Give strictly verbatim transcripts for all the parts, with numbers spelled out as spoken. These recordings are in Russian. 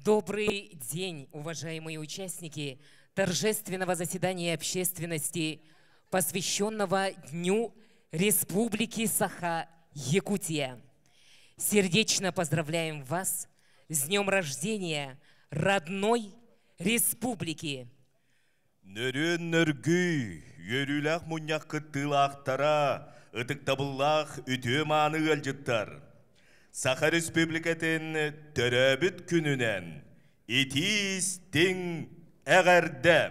Добрый день, уважаемые участники торжественного заседания общественности, посвященного Дню Республики Саха-Якутия. Сердечно поздравляем вас с днем рождения родной республики. Нөрөн-нөргүй, йөрүләк муньяққы тылақтара, ытықтабыллақ үтеманы ғалжыттар. Саха Республикатын төрөбіт күнінен, етіз тең әғәрді.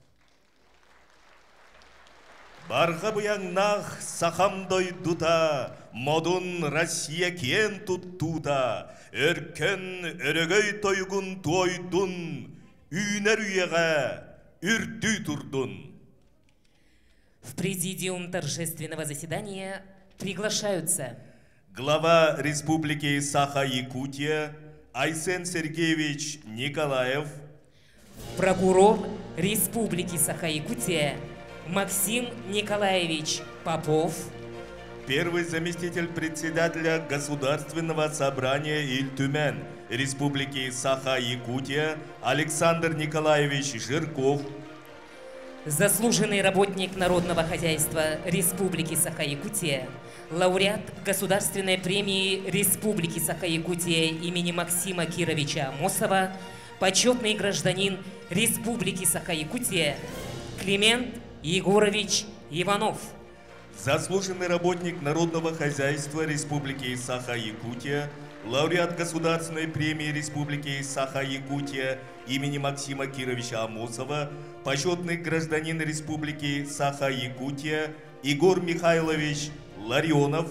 Барға бұяңнақ сақамдой дута, модун Россия кен туттута, өркен өрөгөй тойгун тойдун, үйнер үйеға үрді турдун. В президиум торжественного заседания приглашаются глава Республики Саха-Якутия Айсен Сергеевич Николаев, прокурор Республики Саха-Якутия Максим Николаевич Попов, первый заместитель председателя Государственного собрания Иль-Тюмен Республики Саха-Якутия Александр Николаевич Жирков, заслуженный работник народного хозяйства Республики Саха-Якутия, лауреат Государственной премии Республики Саха-Якутия имени Максима Кировича Амосова, почетный гражданин Республики Саха-Якутия Климент Егорович Иванов. Заслуженный работник народного хозяйства Республики Саха-Якутия, лауреат Государственной премии Республики Саха-Якутия имени Максима Кировича Амосова, почетный гражданин Республики Саха-Якутия Игорь Михайлович Ларионов,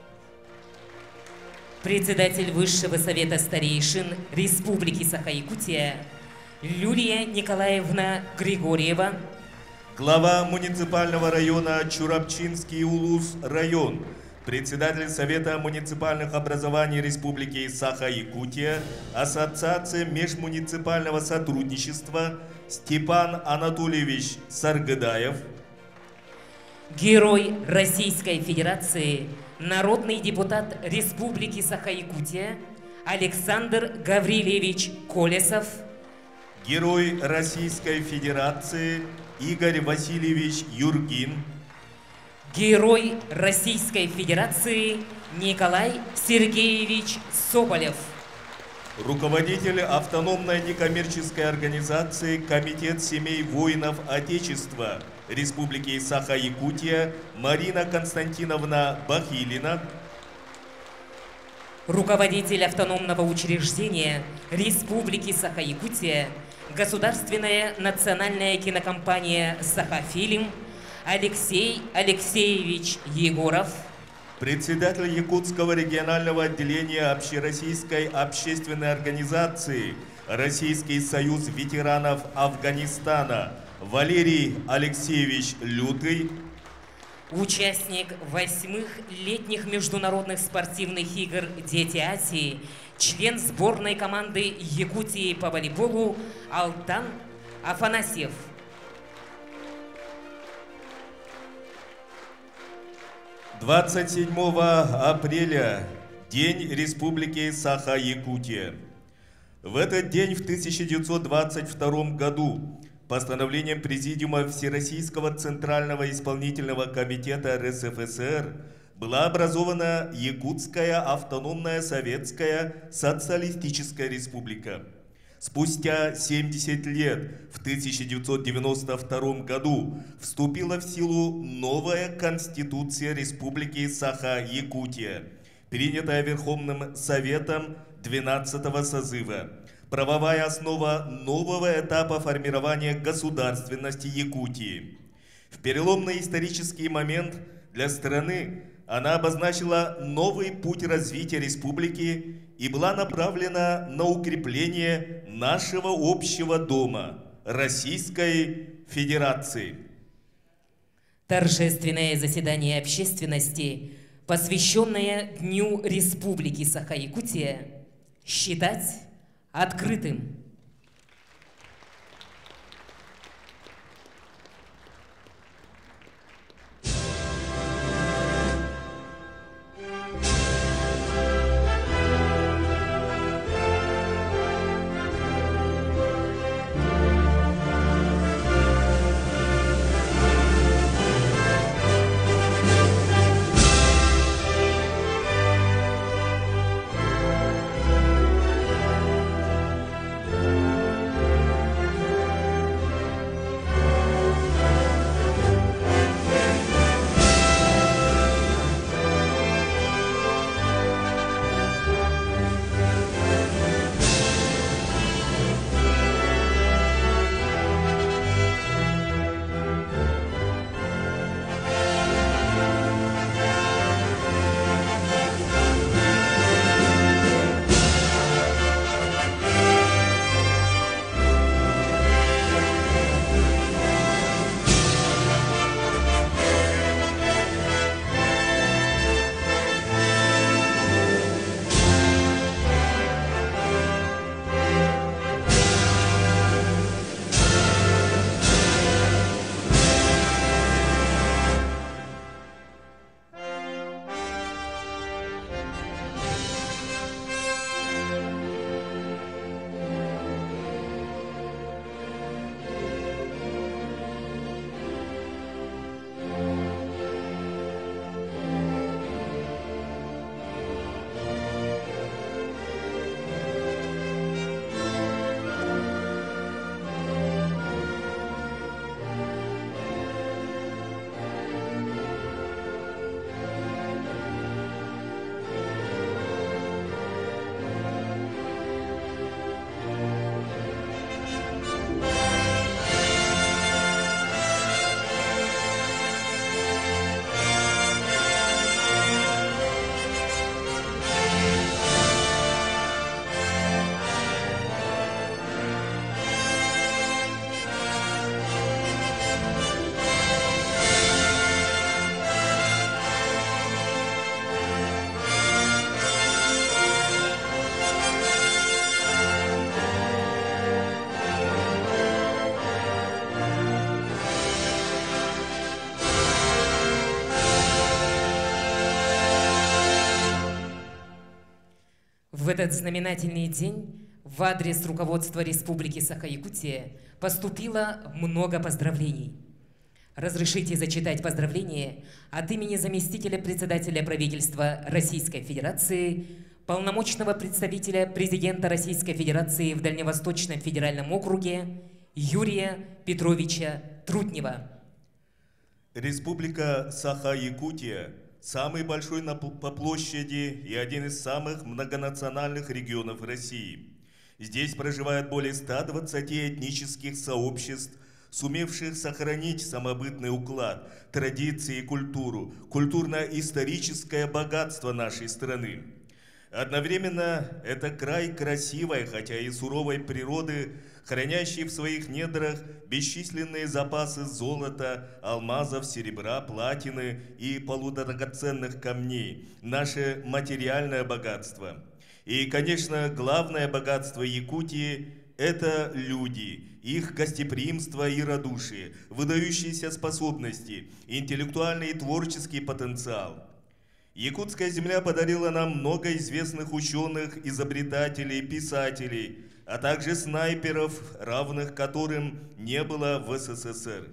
председатель Высшего совета старейшин Республики Саха-Якутия Юлия Николаевна Григорьева, глава муниципального района Чурапчинский Улус район, председатель Совета муниципальных образований Республики Саха-Якутия, Ассоциация межмуниципального сотрудничества Степан Анатольевич Саргыдаев, герой Российской Федерации, народный депутат Республики Саха-Якутия Александр Гаврилевич Колесов, герой Российской Федерации Игорь Васильевич Юргин, герой Российской Федерации Николай Сергеевич Соболев, руководитель автономной некоммерческой организации Комитет семей воинов Отечества Республики Саха-Якутия Марина Константиновна Бахилина, руководитель автономного учреждения Республики Саха-Якутия Государственная национальная кинокомпания «Сахафильм» Алексей Алексеевич Егоров, председатель Якутского регионального отделения Общероссийской общественной организации Российский союз ветеранов Афганистана Валерий Алексеевич Лютый, участник восьмых летних международных спортивных игр «Дети Азии», член сборной команды Якутии по волейболу Алтан Афанасьев. двадцать седьмого апреля – День Республики Саха-Якутия. В этот день в тысяча девятьсот двадцать втором году постановлением Президиума Всероссийского Центрального исполнительного комитета эр эс эф эс эр была образована Якутская автономная советская социалистическая республика. Спустя семьдесят лет, в тысяча девятьсот девяносто втором году, вступила в силу новая Конституция Республики Саха-Якутия, принятая Верховным Советом двенадцатого созыва. Правовая основа нового этапа формирования государственности Якутии. В переломный исторический момент для страны она обозначила новый путь развития республики и была направлена на укрепление нашего общего дома – Российской Федерации. Торжественное заседание общественности, посвященное Дню Республики Саха-Якутия, считать открытым. В этот знаменательный день в адрес руководства Республики Саха-Якутия поступило много поздравлений. Разрешите зачитать поздравления от имени заместителя председателя правительства Российской Федерации, полномочного представителя президента Российской Федерации в Дальневосточном федеральном округе Юрия Петровича Трутнева. Республика Саха-Якутия – самый большой по площади и один из самых многонациональных регионов России. Здесь проживает более ста двадцати этнических сообществ, сумевших сохранить самобытный уклад, традиции и культуру, культурно-историческое богатство нашей страны. Одновременно это край красивой, хотя и суровой природы, хранящий в своих недрах бесчисленные запасы золота, алмазов, серебра, платины и полудрагоценных камней, наше материальное богатство. И, конечно, главное богатство Якутии – это люди, их гостеприимство и радушие, выдающиеся способности, интеллектуальный и творческий потенциал. Якутская земля подарила нам много известных ученых, изобретателей, писателей, а также снайперов, равных которым не было в СССР.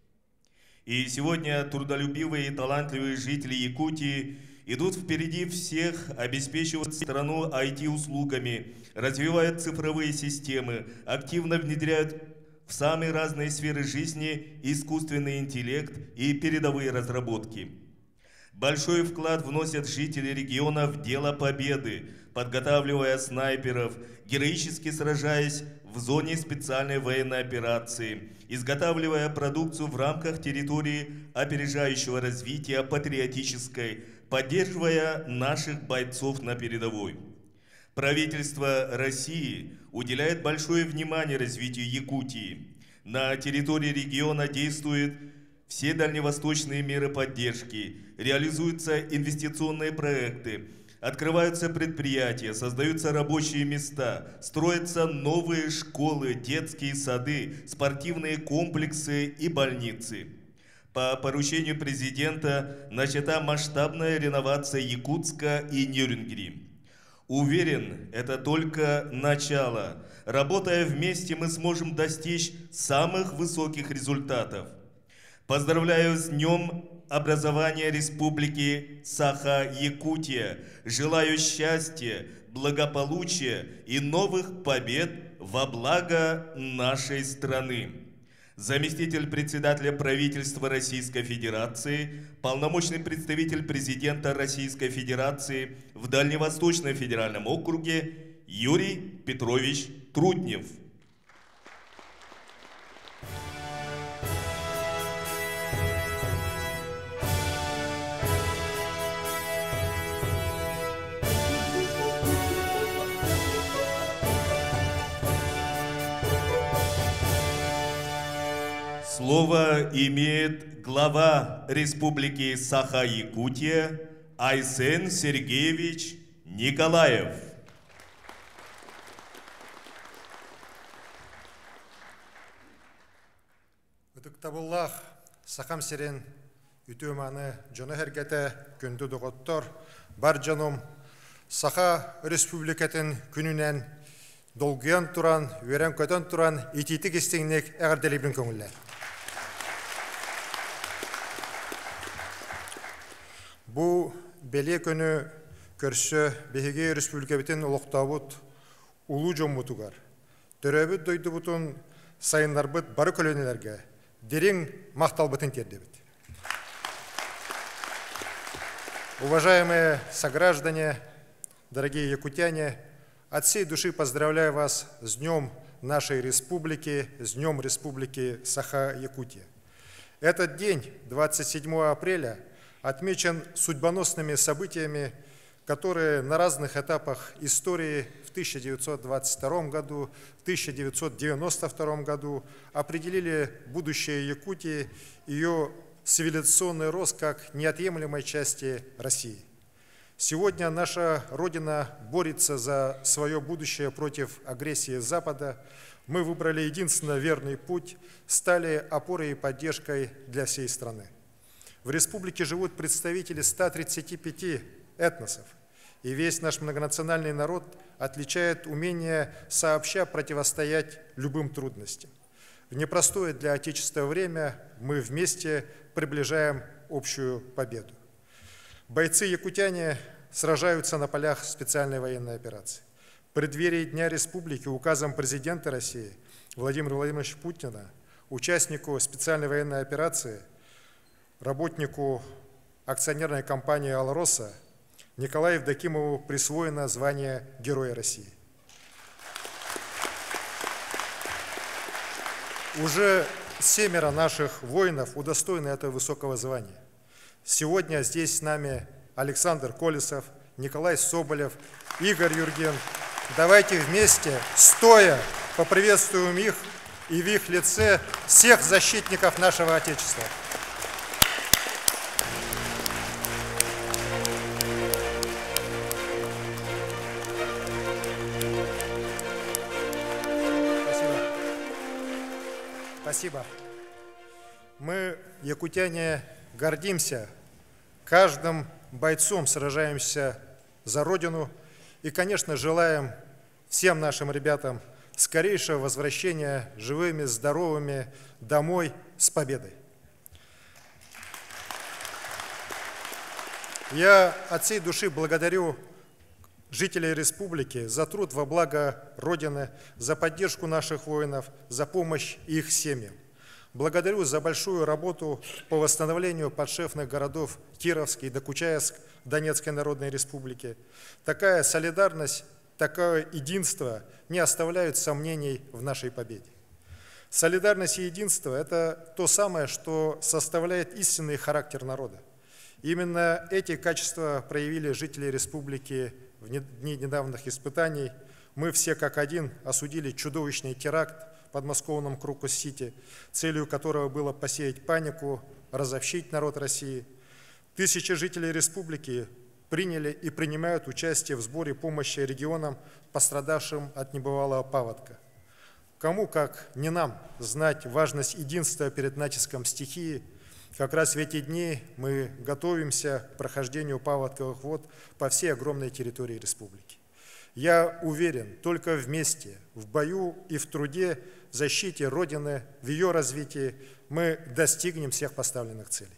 И сегодня трудолюбивые и талантливые жители Якутии идут впереди всех, обеспечивают страну ай ти-услугами, развивают цифровые системы, активно внедряют в самые разные сферы жизни искусственный интеллект и передовые разработки. Большой вклад вносят жители региона в дело победы, подготавливая снайперов, героически сражаясь в зоне специальной военной операции, изготавливая продукцию в рамках территории опережающего развития патриотической, поддерживая наших бойцов на передовой. Правительство России уделяет большое внимание развитию Якутии. На территории региона действуют все дальневосточные меры поддержки, реализуются инвестиционные проекты, открываются предприятия, создаются рабочие места, строятся новые школы, детские сады, спортивные комплексы и больницы. По поручению президента начата масштабная реновация Якутска и Нюрнберга. Уверен, это только начало. Работая вместе, мы сможем достичь самых высоких результатов. Поздравляю с Днем образования Республики Саха-Якутия. Желаю счастья, благополучия и новых побед во благо нашей страны. Заместитель председателя правительства Российской Федерации, полномочный представитель президента Российской Федерации в Дальневосточном федеральном округе Юрий Петрович Трутнев. Слово имеет глава Республики Саха-Якутия Айсен Сергеевич Николаев. Үтіктабыллах сақам серен үтіманы жоны әргеті күнді доғыттыр бар жаным Саха Республикатын күнінен долгиян туран, верен көтен туран ититік істеңнек әғірделебін көңілі. Бұл беле күні көрсі беге республика бітін ұлықтабыт ұлы жоммутугар. Төрөбіт дойды бұтын сайынлар бұт бары көлөнелерге дерен мақтал бұтын терді біт. Уважаемые сограждане, дорогие якутяне, от всей души поздравляю вас с Днем нашей республики, с Днем Республики Саха-Якутия. Этот день, двадцать седьмого апреля, отмечен судьбоносными событиями, которые на разных этапах истории в тысяча девятьсот двадцать втором году, в тысяча девятьсот девяносто втором году определили будущее Якутии, ее цивилизационный рост как неотъемлемой части России. Сегодня наша Родина борется за свое будущее против агрессии Запада. Мы выбрали единственно верный путь, стали опорой и поддержкой для всей страны. В республике живут представители ста тридцати пяти этносов. И весь наш многонациональный народ отличает умение сообща противостоять любым трудностям. В непростое для Отечества время мы вместе приближаем общую победу. Бойцы-якутяне сражаются на полях специальной военной операции. В преддверии Дня Республики указом президента России Владимира Владимировича Путина участнику специальной военной операции, работнику акционерной компании «Алроса» Николаю Евдокимову присвоено звание Героя России. Уже семеро наших воинов удостоены этого высокого звания. Сегодня здесь с нами Александр Колесов, Николай Соболев, Игорь Юрген. Давайте вместе, стоя, поприветствуем их и в их лице всех защитников нашего Отечества. Спасибо. Мы, якутяне, гордимся каждым бойцом, сражаемся за Родину и, конечно, желаем всем нашим ребятам скорейшего возвращения живыми, здоровыми домой с победой. Я от всей души благодарю жителей республики за труд во благо Родины, за поддержку наших воинов, за помощь их семьям. Благодарю за большую работу по восстановлению подшефных городов Кировск и Докучаевск Донецкой Народной Республики. Такая солидарность, такое единство не оставляют сомнений в нашей победе. Солидарность и единство – это то самое, что составляет истинный характер народа. Именно эти качества проявили жители республики в дни недавних испытаний. Мы все как один осудили чудовищный теракт в подмосковном Крокус-Сити, целью которого было посеять панику, разобщить народ России. Тысячи жителей республики приняли и принимают участие в сборе помощи регионам, пострадавшим от небывалого паводка. Кому, как не нам, знать важность единства перед натиском стихии. Как раз в эти дни мы готовимся к прохождению паводковых вод по всей огромной территории республики. Я уверен, только вместе, в бою и в труде, в защите Родины, в ее развитии мы достигнем всех поставленных целей.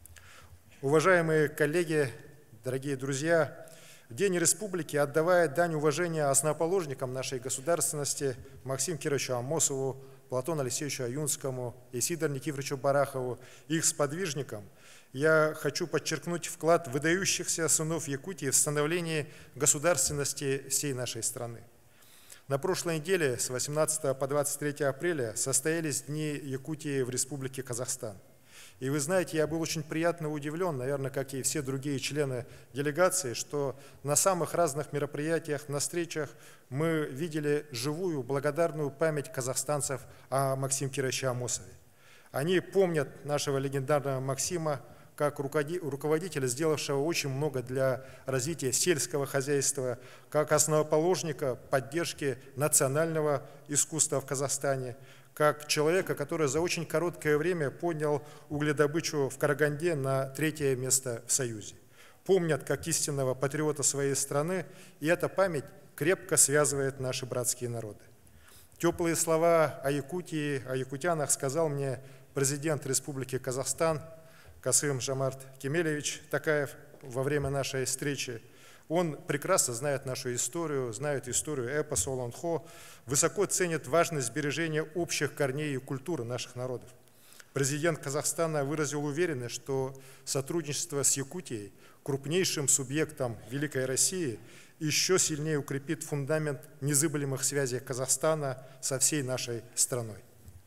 Уважаемые коллеги, дорогие друзья, в День Республики, отдавая дань уважения основоположникам нашей государственности Максиму Кировичу Амосову, Платону Алексеевичу Аюнскому и Сидору Никифоровичу Барахову, их сподвижникам, я хочу подчеркнуть вклад выдающихся сынов Якутии в становление государственности всей нашей страны. На прошлой неделе с восемнадцатого по двадцать третье апреля состоялись Дни Якутии в Республике Казахстан. И вы знаете, я был очень приятно удивлен, наверное, как и все другие члены делегации, что на самых разных мероприятиях, на встречах мы видели живую, благодарную память казахстанцев о Максиме Кировиче Амосове. Они помнят нашего легендарного Максима как руководителя, сделавшего очень много для развития сельского хозяйства, как основоположника поддержки национального искусства в Казахстане, как человека, который за очень короткое время поднял угледобычу в Караганде на третье место в Союзе. Помнят как истинного патриота своей страны, и эта память крепко связывает наши братские народы. Теплые слова о Якутии, о якутянах сказал мне президент Республики Казахстан Касым-Жомарт Кемелевич Токаев во время нашей встречи. Он прекрасно знает нашу историю, знает историю эпоса Олонхо, высоко ценит важность сбережения общих корней и культуры наших народов. Президент Казахстана выразил уверенность, что сотрудничество с Якутией, крупнейшим субъектом Великой России, еще сильнее укрепит фундамент незыблемых связей Казахстана со всей нашей страной.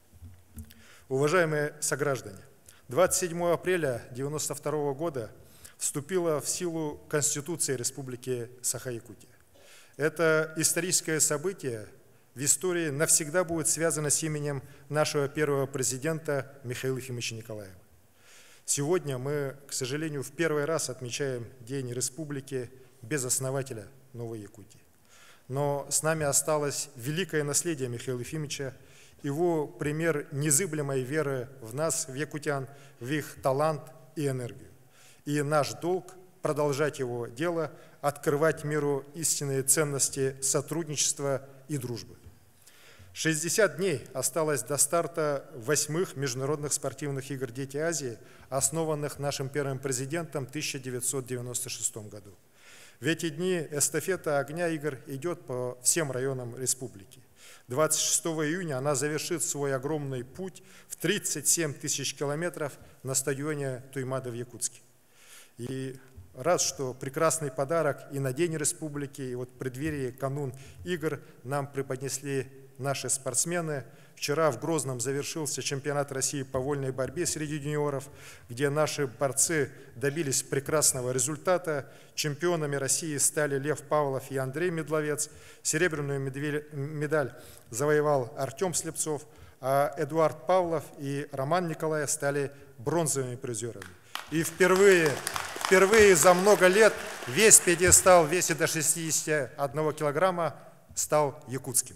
Уважаемые сограждане, двадцать седьмого апреля тысяча девятьсот девяносто второго года вступила в силу Конституция Республики Саха-Якутия. Это историческое событие в истории навсегда будет связано с именем нашего первого президента Михаила Ефимовича Николаева. Сегодня мы, к сожалению, в первый раз отмечаем День Республики без основателя Новой Якутии. Но с нами осталось великое наследие Михаила Ефимовича, его пример незыблемой веры в нас, в якутян, в их талант и энергию. И наш долг продолжать его дело, открывать миру истинные ценности сотрудничества и дружбы. шестьдесят дней осталось до старта восьмых международных спортивных игр «Дети Азии», основанных нашим первым президентом в тысяча девятьсот девяносто шестом году. В эти дни эстафета огня игр идет по всем районам республики. двадцать шестого июня она завершит свой огромный путь в тридцать семь тысяч километров на стадионе Туймада в Якутске. И рад, что прекрасный подарок и на День республики, и вот в преддверии канун игр нам преподнесли наши спортсмены. Вчера в Грозном завершился чемпионат России по вольной борьбе среди юниоров, где наши борцы добились прекрасного результата. Чемпионами России стали Лев Павлов и Андрей Медловец. Серебряную медаль завоевал Артем Слепцов, а Эдуард Павлов и Роман Николаев стали бронзовыми призерами. И впервые, впервые за много лет весь пьедестал в весе до шестидесяти одного килограмма стал якутским.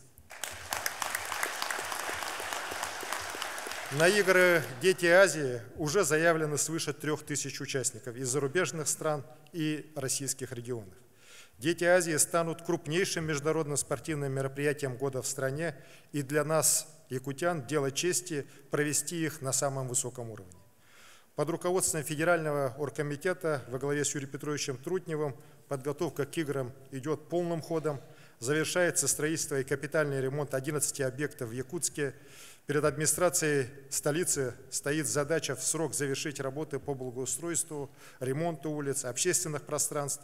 На игры «Дети Азии» уже заявлено свыше трех тысяч участников из зарубежных стран и российских регионов. «Дети Азии» станут крупнейшим международным спортивным мероприятием года в стране, и для нас, якутян, дело чести провести их на самом высоком уровне. Под руководством Федерального оргкомитета во главе с Юрием Петровичем Трутневым подготовка к играм идет полным ходом. Завершается строительство и капитальный ремонт одиннадцати объектов в Якутске. Перед администрацией столицы стоит задача в срок завершить работы по благоустройству, ремонту улиц, общественных пространств.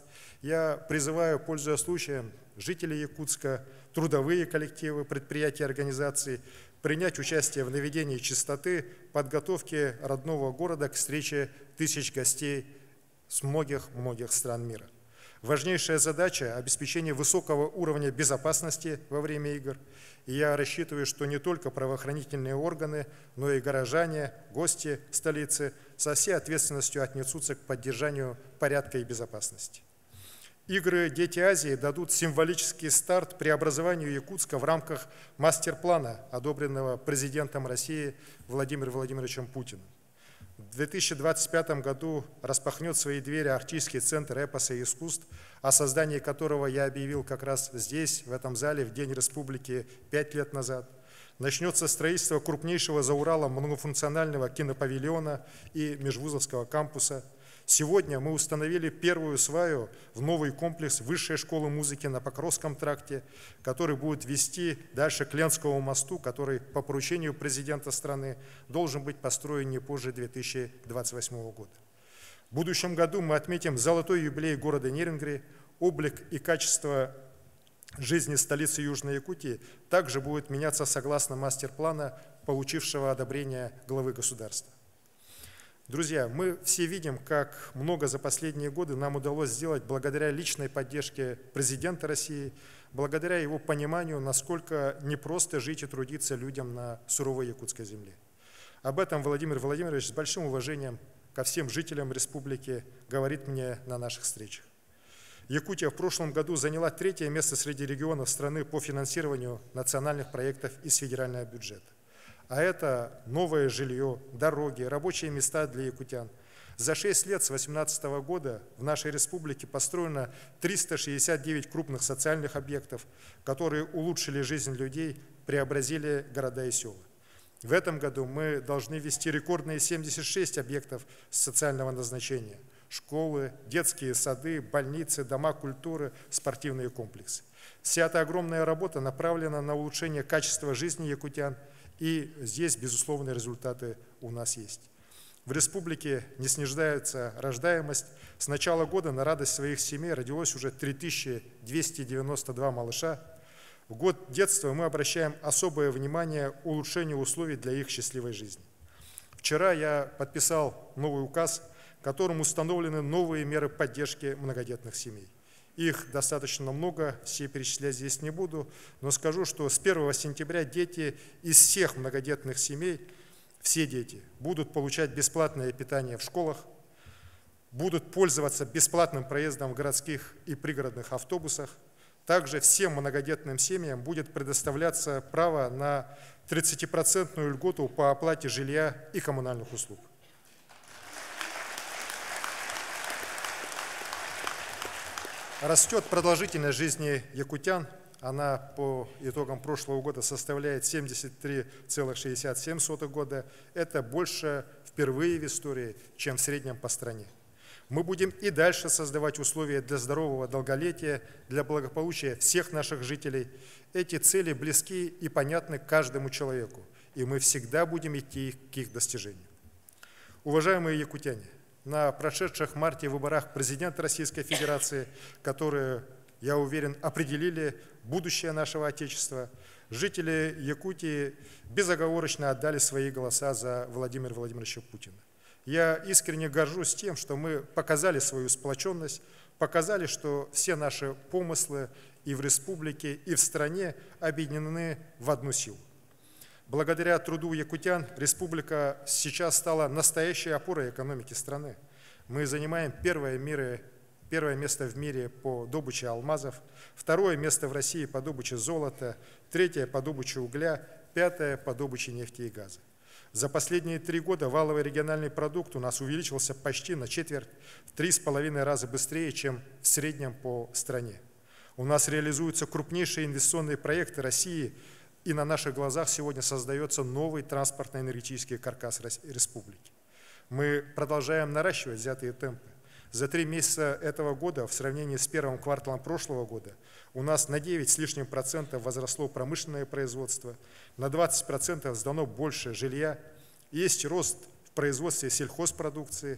Я призываю, пользуясь случаем, жителей Якутска, трудовые коллективы, предприятия, организации принять участие в наведении чистоты, подготовке родного города к встрече тысяч гостей с многих-многих стран мира. Важнейшая задача – обеспечение высокого уровня безопасности во время игр. И я рассчитываю, что не только правоохранительные органы, но и горожане, гости столицы со всей ответственностью отнесутся к поддержанию порядка и безопасности. Игры «Дети Азии» дадут символический старт преобразованию Якутска в рамках мастер-плана, одобренного президентом России Владимиром Владимировичем Путиным. В две тысячи двадцать пятом году распахнет свои двери Арктический центр эпоса и искусств, о создании которого я объявил как раз здесь, в этом зале, в День Республики пять лет назад. Начнется строительство крупнейшего за Уралом многофункционального кинопавильона и межвузовского кампуса. Сегодня мы установили первую сваю в новый комплекс Высшей школы музыки на Покровском тракте, который будет вести дальше к Ленскому мосту, который по поручению президента страны должен быть построен не позже две тысячи двадцать восьмого года. В будущем году мы отметим золотой юбилей города Нерюнгри. Облик и качество жизни столицы Южной Якутии также будет меняться согласно мастер-плана, получившего одобрение главы государства. Друзья, мы все видим, как много за последние годы нам удалось сделать благодаря личной поддержке президента России, благодаря его пониманию, насколько непросто жить и трудиться людям на суровой якутской земле. Об этом Владимир Владимирович с большим уважением ко всем жителям республики говорит мне на наших встречах. Якутия в прошлом году заняла третье место среди регионов страны по финансированию национальных проектов из федерального бюджета. А это новое жилье, дороги, рабочие места для якутян. За шесть лет с две тысячи восемнадцатого года в нашей республике построено триста шестьдесят девять крупных социальных объектов, которые улучшили жизнь людей, преобразили города и села. В этом году мы должны ввести рекордные семьдесят шесть объектов социального назначения. Школы, детские сады, больницы, дома культуры, спортивные комплексы. Вся эта огромная работа направлена на улучшение качества жизни якутян, и здесь, безусловно, результаты у нас есть. В республике не снижается рождаемость. С начала года на радость своих семей родилось уже три тысячи двести девяносто два малыша. В год детства мы обращаем особое внимание к улучшению условий для их счастливой жизни. Вчера я подписал новый указ, которым установлены новые меры поддержки многодетных семей. Их достаточно много, все перечислять здесь не буду, но скажу, что с первого сентября дети из всех многодетных семей, все дети, будут получать бесплатное питание в школах, будут пользоваться бесплатным проездом в городских и пригородных автобусах. Также всем многодетным семьям будет предоставляться право на тридцатипроцентную льготу по оплате жилья и коммунальных услуг. Растет продолжительность жизни якутян. Она по итогам прошлого года составляет семьдесят три целых шестьдесят семь сотых года. Это больше впервые в истории, чем в среднем по стране. Мы будем и дальше создавать условия для здорового долголетия, для благополучия всех наших жителей. Эти цели близки и понятны каждому человеку, и мы всегда будем идти к их достижению. Уважаемые якутяне, на прошедших в марте выборах президента Российской Федерации, которые, я уверен, определили будущее нашего Отечества, жители Якутии безоговорочно отдали свои голоса за Владимира Владимировича Путина. Я искренне горжусь тем, что мы показали свою сплоченность, показали, что все наши помыслы и в республике, и в стране объединены в одну силу. Благодаря труду якутян республика сейчас стала настоящей опорой экономики страны. Мы занимаем первое, мире, первое место в мире по добыче алмазов, второе место в России по добыче золота, третье по добыче угля, пятое по добыче нефти и газа. За последние три года валовый региональный продукт у нас увеличился почти на четверть, в три с половиной раза быстрее, чем в среднем по стране. У нас реализуются крупнейшие инвестиционные проекты России, и на наших глазах сегодня создается новый транспортно-энергетический каркас республики. Мы продолжаем наращивать взятые темпы. За три месяца этого года в сравнении с первым кварталом прошлого года у нас на девять с лишним процентов возросло промышленное производство, на двадцать процентов сдано больше жилья, есть рост в производстве сельхозпродукции,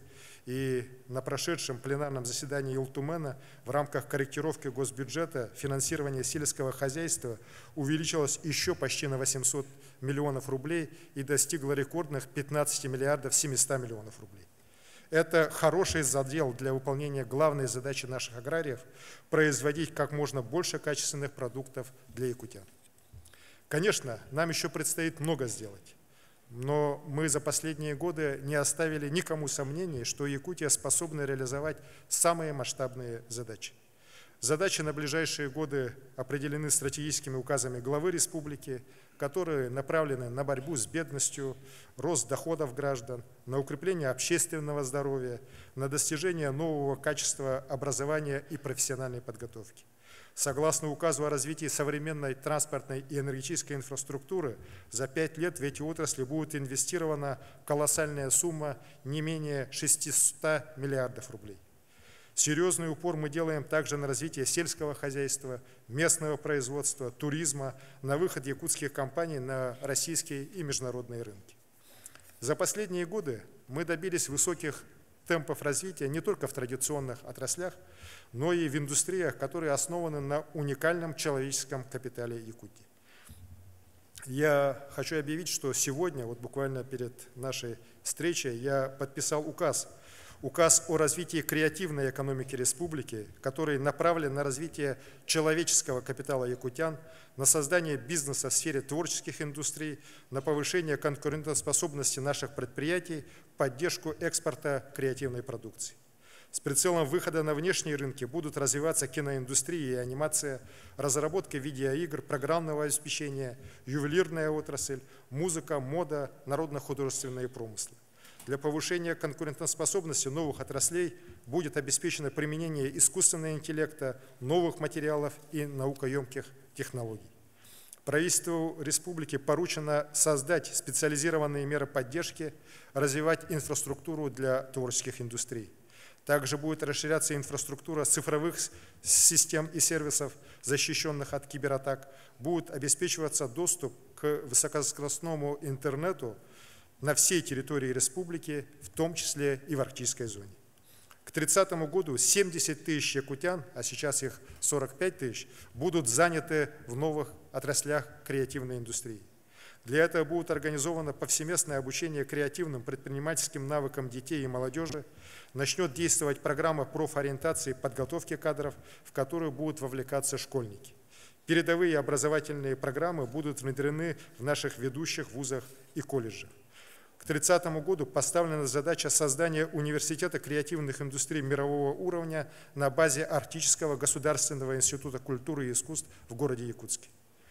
и на прошедшем пленарном заседании Илтумена в рамках корректировки госбюджета финансирование сельского хозяйства увеличилось еще почти на восемьсот миллионов рублей и достигло рекордных пятнадцати миллиардов семисот миллионов рублей. Это хороший задел для выполнения главной задачи наших аграриев – производить как можно больше качественных продуктов для якутян. Конечно, нам еще предстоит много сделать, но мы за последние годы не оставили никому сомнений, что Якутия способна реализовать самые масштабные задачи. Задачи на ближайшие годы определены стратегическими указами главы республики, которые направлены на борьбу с бедностью, рост доходов граждан, на укрепление общественного здоровья, на достижение нового качества образования и профессиональной подготовки. Согласно указу о развитии современной транспортной и энергетической инфраструктуры, за пять лет в эти отрасли будет инвестирована колоссальная сумма не менее шестисот миллиардов рублей. Серьезный упор мы делаем также на развитие сельского хозяйства, местного производства, туризма, на выход якутских компаний на российские и международные рынки. За последние годы мы добились высоких темпов развития не только в традиционных отраслях, но и в индустриях, которые основаны на уникальном человеческом капитале Якутии. Я хочу объявить, что сегодня, вот буквально перед нашей встречей, я подписал указ, указ о развитии креативной экономики республики, который направлен на развитие человеческого капитала якутян, на создание бизнеса в сфере творческих индустрий, на повышение конкурентоспособности наших предприятий, поддержку экспорта креативной продукции. С прицелом выхода на внешние рынки будут развиваться киноиндустрия и анимация, разработка видеоигр, программного обеспечения, ювелирная отрасль, музыка, мода, народно-художественные промыслы. Для повышения конкурентоспособности новых отраслей будет обеспечено применение искусственного интеллекта, новых материалов и наукоемких технологий. Правительству республики поручено создать специализированные меры поддержки, развивать инфраструктуру для творческих индустрий. Также будет расширяться инфраструктура цифровых систем и сервисов, защищенных от кибератак. Будет обеспечиваться доступ к высокоскоростному интернету на всей территории республики, в том числе и в арктической зоне. К тридцатому году семьдесят тысяч якутян, а сейчас их сорок пять тысяч, будут заняты в новых отраслях креативной индустрии. Для этого будет организовано повсеместное обучение креативным предпринимательским навыкам детей и молодежи. Начнет действовать программа профориентации и подготовки кадров, в которую будут вовлекаться школьники. Передовые образовательные программы будут внедрены в наших ведущих вузах и колледжах. К тридцатому году поставлена задача создания университета креативных индустрий мирового уровня на базе Арктического государственного института культуры и искусств в городе Якутске.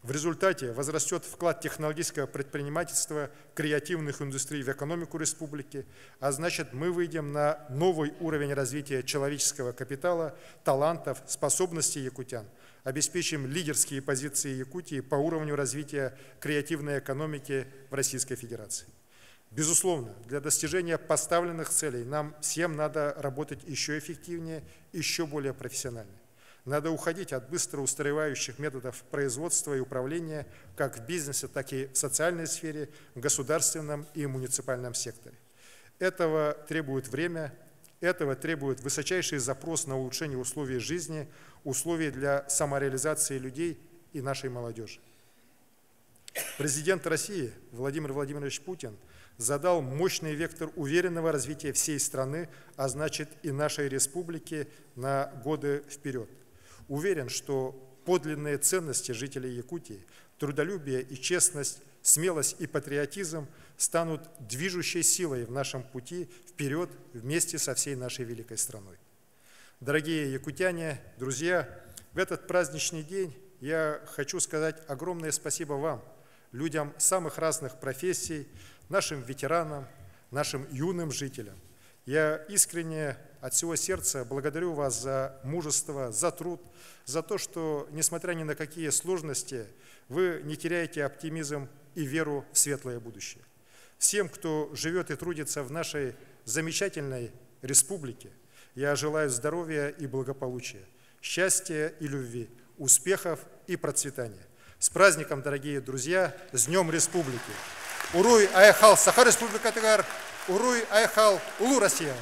В результате возрастет вклад технологического предпринимательства, креативных индустрий в экономику республики, а значит, мы выйдем на новый уровень развития человеческого капитала, талантов, способностей якутян, обеспечим лидерские позиции Якутии по уровню развития креативной экономики в Российской Федерации. Безусловно, для достижения поставленных целей нам всем надо работать еще эффективнее, еще более профессионально. Надо уходить от быстро устаревающих методов производства и управления как в бизнесе, так и в социальной сфере, в государственном и муниципальном секторе. Этого требует время, этого требует высочайший запрос на улучшение условий жизни, условий для самореализации людей и нашей молодежи. Президент России Владимир Владимирович Путин задал мощный вектор уверенного развития всей страны, а значит и нашей республики на годы вперед. Уверен, что подлинные ценности жителей Якутии, трудолюбие и честность, смелость и патриотизм станут движущей силой в нашем пути вперед вместе со всей нашей великой страной. Дорогие якутяне, друзья, в этот праздничный день я хочу сказать огромное спасибо вам, людям самых разных профессий, нашим ветеранам, нашим юным жителям. Я искренне от всего сердца благодарю вас за мужество, за труд, за то, что, несмотря ни на какие сложности, вы не теряете оптимизм и веру в светлое будущее. Всем, кто живет и трудится в нашей замечательной республике, я желаю здоровья и благополучия, счастья и любви, успехов и процветания. С праздником, дорогие друзья, с Днем Республики! Уруй аяхал Саха Республика Тыгар, уруй аяхал Улу Россия!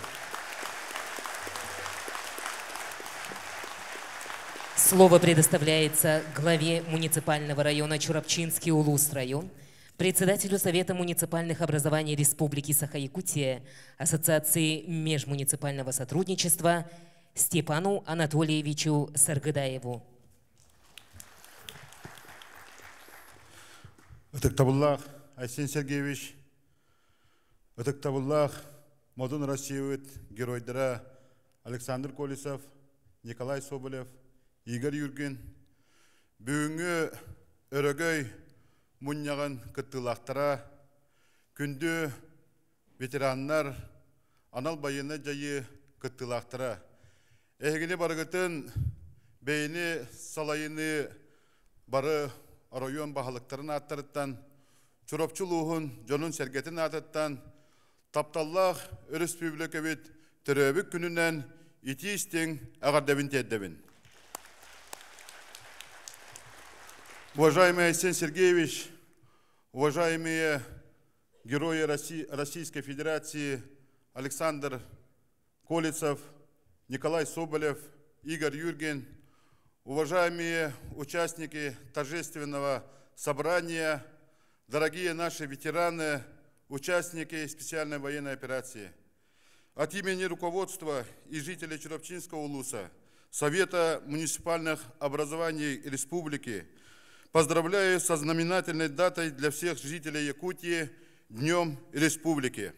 Слово предоставляется главе муниципального района Чурапчинский Улус-район, председателю Совета муниципальных образований Республики Саха-Якутия, Ассоциации межмуниципального сотрудничества Степану Анатольевичу Саргыдаеву. Атыктабуллах Айсен Сергеевич, Атыктабуллах Модун Россиевит, геройдара Александр Колесов, Николай Соболев, Игорь Юрген, бүгінгі өрөгөй мұнняған кыттылақтара, күнді ветераннар анал байыны жайы кыттылақтара. Әгіне барғытын бейіні салайыны бары район бағалықтарын аттырыттан, чурапчылуғын жонын сәргетін аттыттан, тапталлақ республикавит түрөбік күнінен ити істен ағардабын тәддабын. Уважаемый Айсен Сергеевич, уважаемые герои Российской Федерации Александр Колесов, Николай Соболев, Игорь Юрген, уважаемые участники торжественного собрания, дорогие наши ветераны, участники специальной военной операции. От имени руководства и жителей Чурапчинского улуса, Совета муниципальных образований Республики, поздравляю со знаменательной датой для всех жителей Якутии Днем Республики.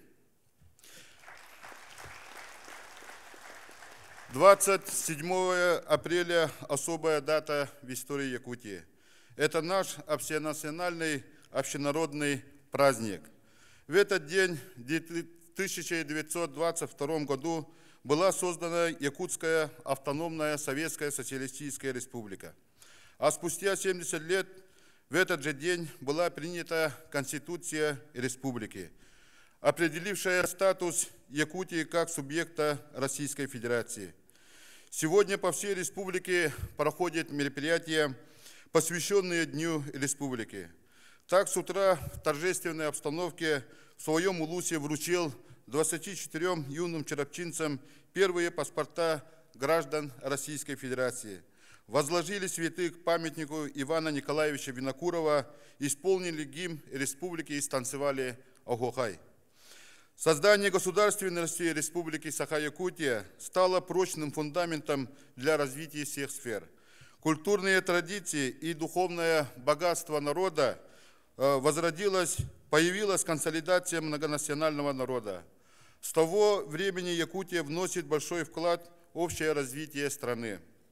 двадцать седьмое апреля – особая дата в истории Якутии. Это наш общенациональный, общенародный праздник. В этот день, в тысяча девятьсот двадцать втором году, была создана Якутская автономная Советская Социалистическая Республика. А спустя семьдесят лет в этот же день была принята Конституция Республики, определившая статус Якутии как субъекта Российской Федерации. Сегодня по всей республике проходят мероприятия, посвященные Дню Республики. Так, с утра в торжественной обстановке в своем улусе вручил двадцати четырем юным чурапчинцам первые паспорта граждан Российской Федерации. Возложили цветы к памятнику Ивана Николаевича Винокурова, исполнили гимн республики и станцевали Огохай. Создание государственности Республики Саха-Якутия стало прочным фундаментом для развития всех сфер. Культурные традиции и духовное богатство народа возродилось, появилась консолидация многонационального народа. С того времени Якутия вносит большой вклад в общее развитие страны.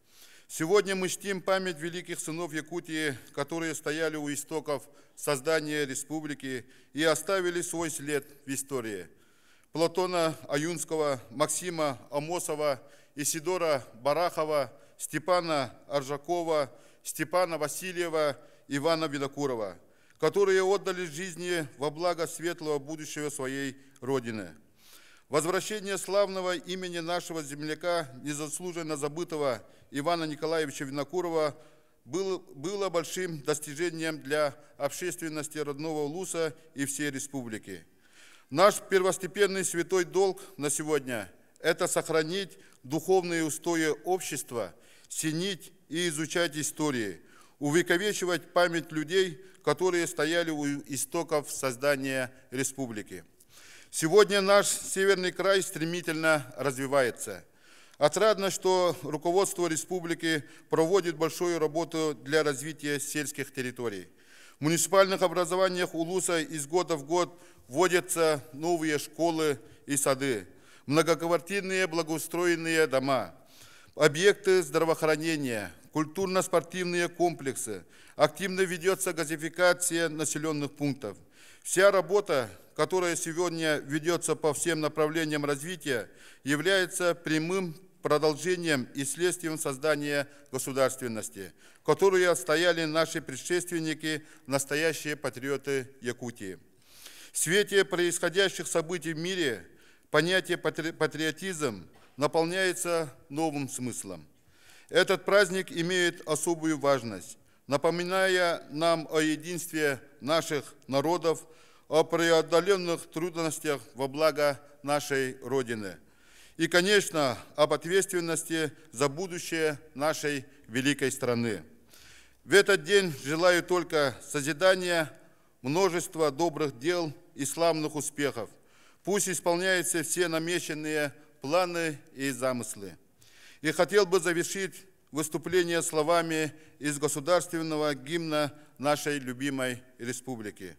Сегодня мы чтим память великих сынов Якутии, которые стояли у истоков создания республики и оставили свой след в истории. Платона Аюнского, Максима Амосова, Исидора Барахова, Степана Аржакова, Степана Васильева, Ивана Винокурова, которые отдали жизни во благо светлого будущего своей Родины. Возвращение славного имени нашего земляка, незаслуженно забытого Ивана Николаевича Винокурова, было, было большим достижением для общественности родного Улуса и всей республики. Наш первостепенный святой долг на сегодня – это сохранить духовные устои общества, ценить и изучать истории, увековечивать память людей, которые стояли у истоков создания республики. Сегодня наш северный край стремительно развивается. Отрадно, что руководство республики проводит большую работу для развития сельских территорий. В муниципальных образованиях Улуса из года в год вводятся новые школы и сады, многоквартирные благоустроенные дома, объекты здравоохранения, культурно-спортивные комплексы. Активно ведется газификация населенных пунктов. Вся работа, которая сегодня ведется по всем направлениям развития, является прямым продолжением и следствием создания государственности, которую отстояли наши предшественники, настоящие патриоты Якутии. В свете происходящих событий в мире понятие патриотизм наполняется новым смыслом. Этот праздник имеет особую важность, напоминая нам о единстве наших народов, о преодоленных трудностях во благо нашей Родины и, конечно, об ответственности за будущее нашей великой страны. В этот день желаю только созидания, множества добрых дел и славных успехов. Пусть исполняются все намеченные планы и замыслы. И хотел бы завершить выступление словами из государственного гимна нашей любимой республики.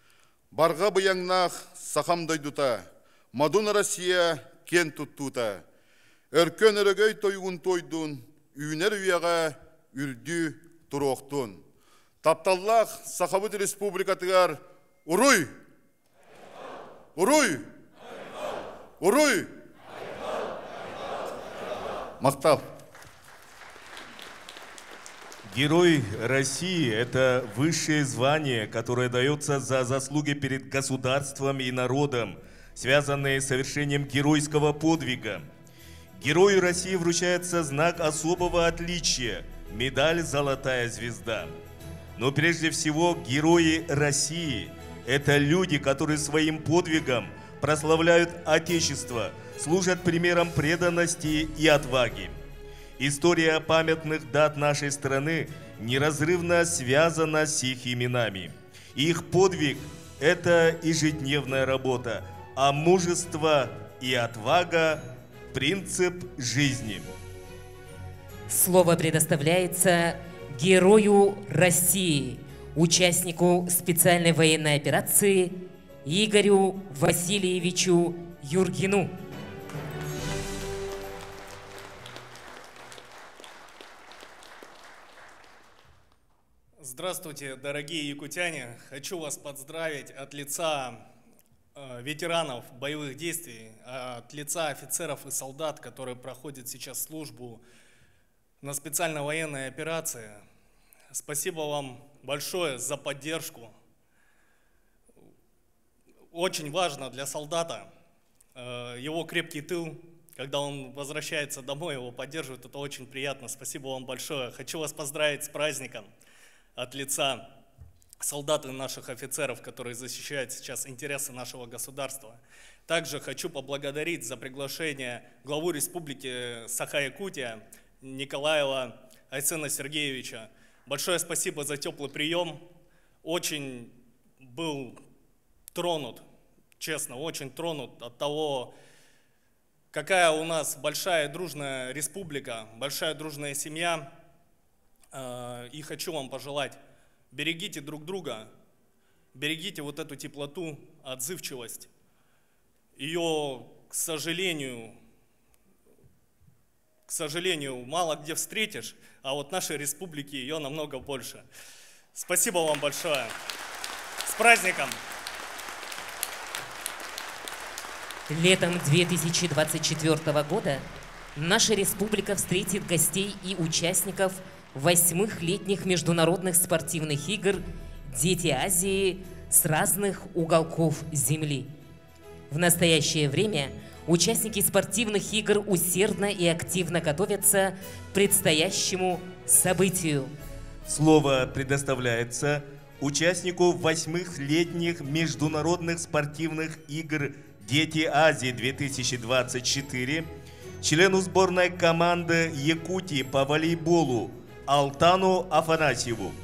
Барға бұяңнақ сақам дойдута, Мадуна Россия кен туттута. Өркен өрігөй тойғын тойдун, үйінер үйаға үрді тұроқтун. Тапталлақ Сахабыт республикатығар ұруй! Ұруй! Ұруй! Мақтал! Герой России – это высшее звание, которое дается за заслуги перед государством и народом, связанные с совершением геройского подвига. Герою России вручается знак особого отличия – медаль «Золотая звезда». Но прежде всего герои России – это люди, которые своим подвигом прославляют Отечество, служат примером преданности и отваги. История памятных дат нашей страны неразрывно связана с их именами. Их подвиг – это ежедневная работа, а мужество и отвага – принцип жизни. Слово предоставляется герою России, участнику специальной военной операции Игорю Васильевичу Юргину. Здравствуйте, дорогие якутяне! Хочу вас поздравить от лица э, ветеранов боевых действий, от лица офицеров и солдат, которые проходят сейчас службу на специальной военной операции. Спасибо вам большое за поддержку. Очень важно для солдата э, его крепкий тыл. Когда он возвращается домой, его поддерживают, это очень приятно. Спасибо вам большое. Хочу вас поздравить с праздником от лица солдат и наших офицеров, которые защищают сейчас интересы нашего государства. Также хочу поблагодарить за приглашение главу Республики Саха-Якутия Николаева Айсена Сергеевича. Большое спасибо за теплый прием. Очень был тронут, честно, очень тронут от того, какая у нас большая дружная республика, большая дружная семья. И хочу вам пожелать, берегите друг друга, берегите вот эту теплоту, отзывчивость. Ее, к сожалению, к сожалению, мало где встретишь, а вот в нашей республике ее намного больше. Спасибо вам большое. С праздником! Летом две тысячи двадцать четвёртого года наша республика встретит гостей и участников восьмых летних международных спортивных игр «Дети Азии» с разных уголков Земли. В настоящее время участники спортивных игр усердно и активно готовятся к предстоящему событию. Слово предоставляется участнику восьмых летних международных спортивных игр «Дети Азии-две тысячи двадцать четыре», члену сборной команды Якутии по волейболу Алтану Афанасьеву.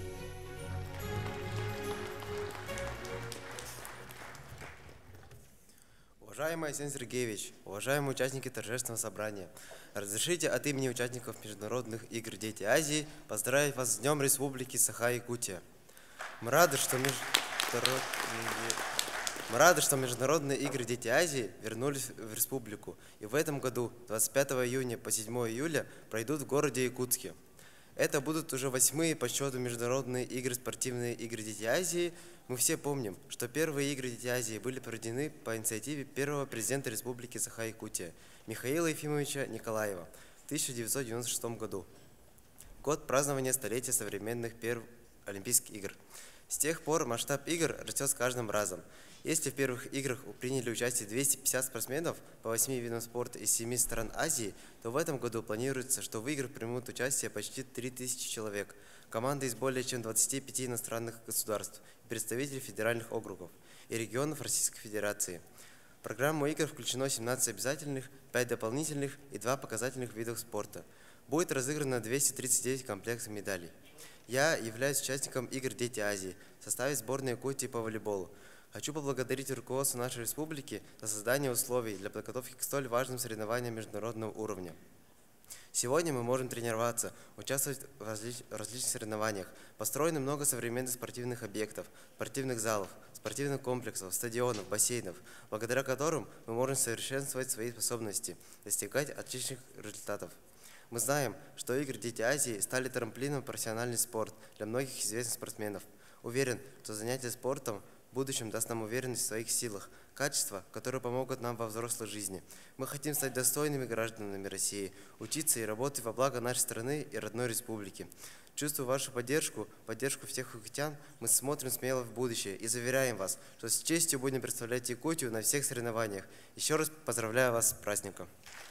Уважаемый Арсений Сергеевич, уважаемые участники торжественного собрания, разрешите от имени участников Международных игр «Дети Азии» поздравить вас с Днем Республики Саха-Якутия. Мы рады, что международные... Мы рады, что Международные игры «Дети Азии» вернулись в республику, и в этом году двадцать пятого июня по седьмое июля пройдут в городе Якутске. Это будут уже восьмые по счету Международные игры, спортивные игры «Дети Азии». Мы все помним, что первые игры «Дети Азии» были проведены по инициативе первого президента Республики Саха-Якутия Михаила Ефимовича Николаева в тысяча девятьсот девяносто шестом году. Год празднования столетия современных первых Олимпийских игр. С тех пор масштаб игр растет с каждым разом. Если в первых играх приняли участие двести пятьдесят спортсменов по восьми видам спорта из семи стран Азии, то в этом году планируется, что в играх примут участие почти три тысячи человек, команды из более чем двадцати пяти иностранных государств, представители федеральных округов и регионов Российской Федерации. В программу игр включено семнадцать обязательных, пять дополнительных и два показательных видов спорта. Будет разыграно двести тридцать девять комплектов медалей. Я являюсь участником игр «Дети Азии» в составе сборной Якутии по волейболу. Хочу поблагодарить руководство нашей республики за создание условий для подготовки к столь важным соревнованиям международного уровня. Сегодня мы можем тренироваться, участвовать в различ... различных соревнованиях. Построено много современных спортивных объектов, спортивных залов, спортивных комплексов, стадионов, бассейнов, благодаря которым мы можем совершенствовать свои способности, достигать отличных результатов. Мы знаем, что игры «Дети Азии» стали трамплином в профессиональный спорт для многих известных спортсменов. Уверен, что занятие спортом в будущем даст нам уверенность в своих силах, качества, которые помогут нам во взрослой жизни. Мы хотим стать достойными гражданами России, учиться и работать во благо нашей страны и родной республики. Чувствуя вашу поддержку, поддержку всех якутян, мы смотрим смело в будущее и заверяем вас, что с честью будем представлять Якутию на всех соревнованиях. Еще раз поздравляю вас с праздником.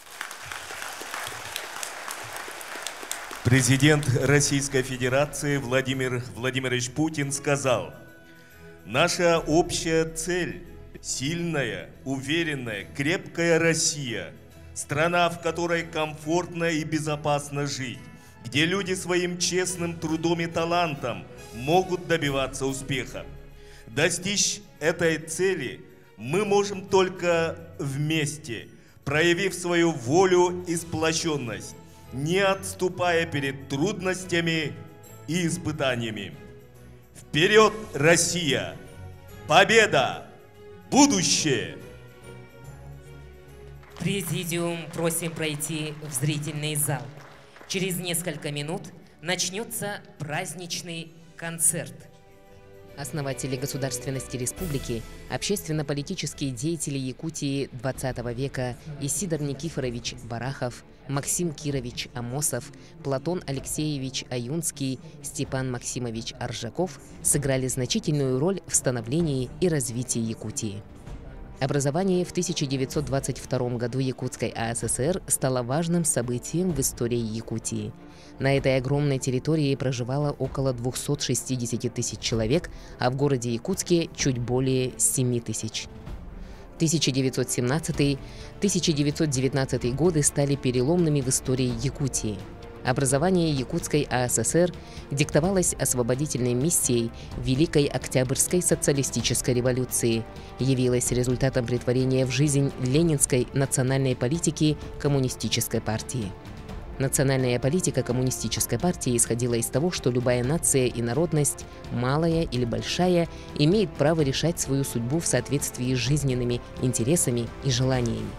Президент Российской Федерации Владимир Владимирович Путин сказал: «Наша общая цель – сильная, уверенная, крепкая Россия, страна, в которой комфортно и безопасно жить, где люди своим честным трудом и талантом могут добиваться успеха. Достичь этой цели мы можем только вместе, проявив свою волю и сплоченность, не отступая перед трудностями и испытаниями. Вперед, Россия! Победа! Будущее!» Президиум просим пройти в зрительный зал. Через несколько минут начнется праздничный концерт. Основатели государственности республики, общественно-политические деятели Якутии двадцатого века Исидор Никифорович Барахов, Максим Кирович Амосов, Платон Алексеевич Аюнский, Степан Максимович Аржаков сыграли значительную роль в становлении и развитии Якутии. Образование в тысяча девятьсот двадцать втором году Якутской АССР стало важным событием в истории Якутии. На этой огромной территории проживало около двухсот шестидесяти тысяч человек, а в городе Якутске чуть более семи тысяч. тысяча девятьсот семнадцатый — тысяча девятьсот девятнадцатый годы стали переломными в истории Якутии. Образование Якутской АССР диктовалось освободительной миссией Великой Октябрьской социалистической революции, явилось результатом претворения в жизнь ленинской национальной политики Коммунистической партии. Национальная политика Коммунистической партии исходила из того, что любая нация и народность, малая или большая, имеет право решать свою судьбу в соответствии с жизненными интересами и желаниями.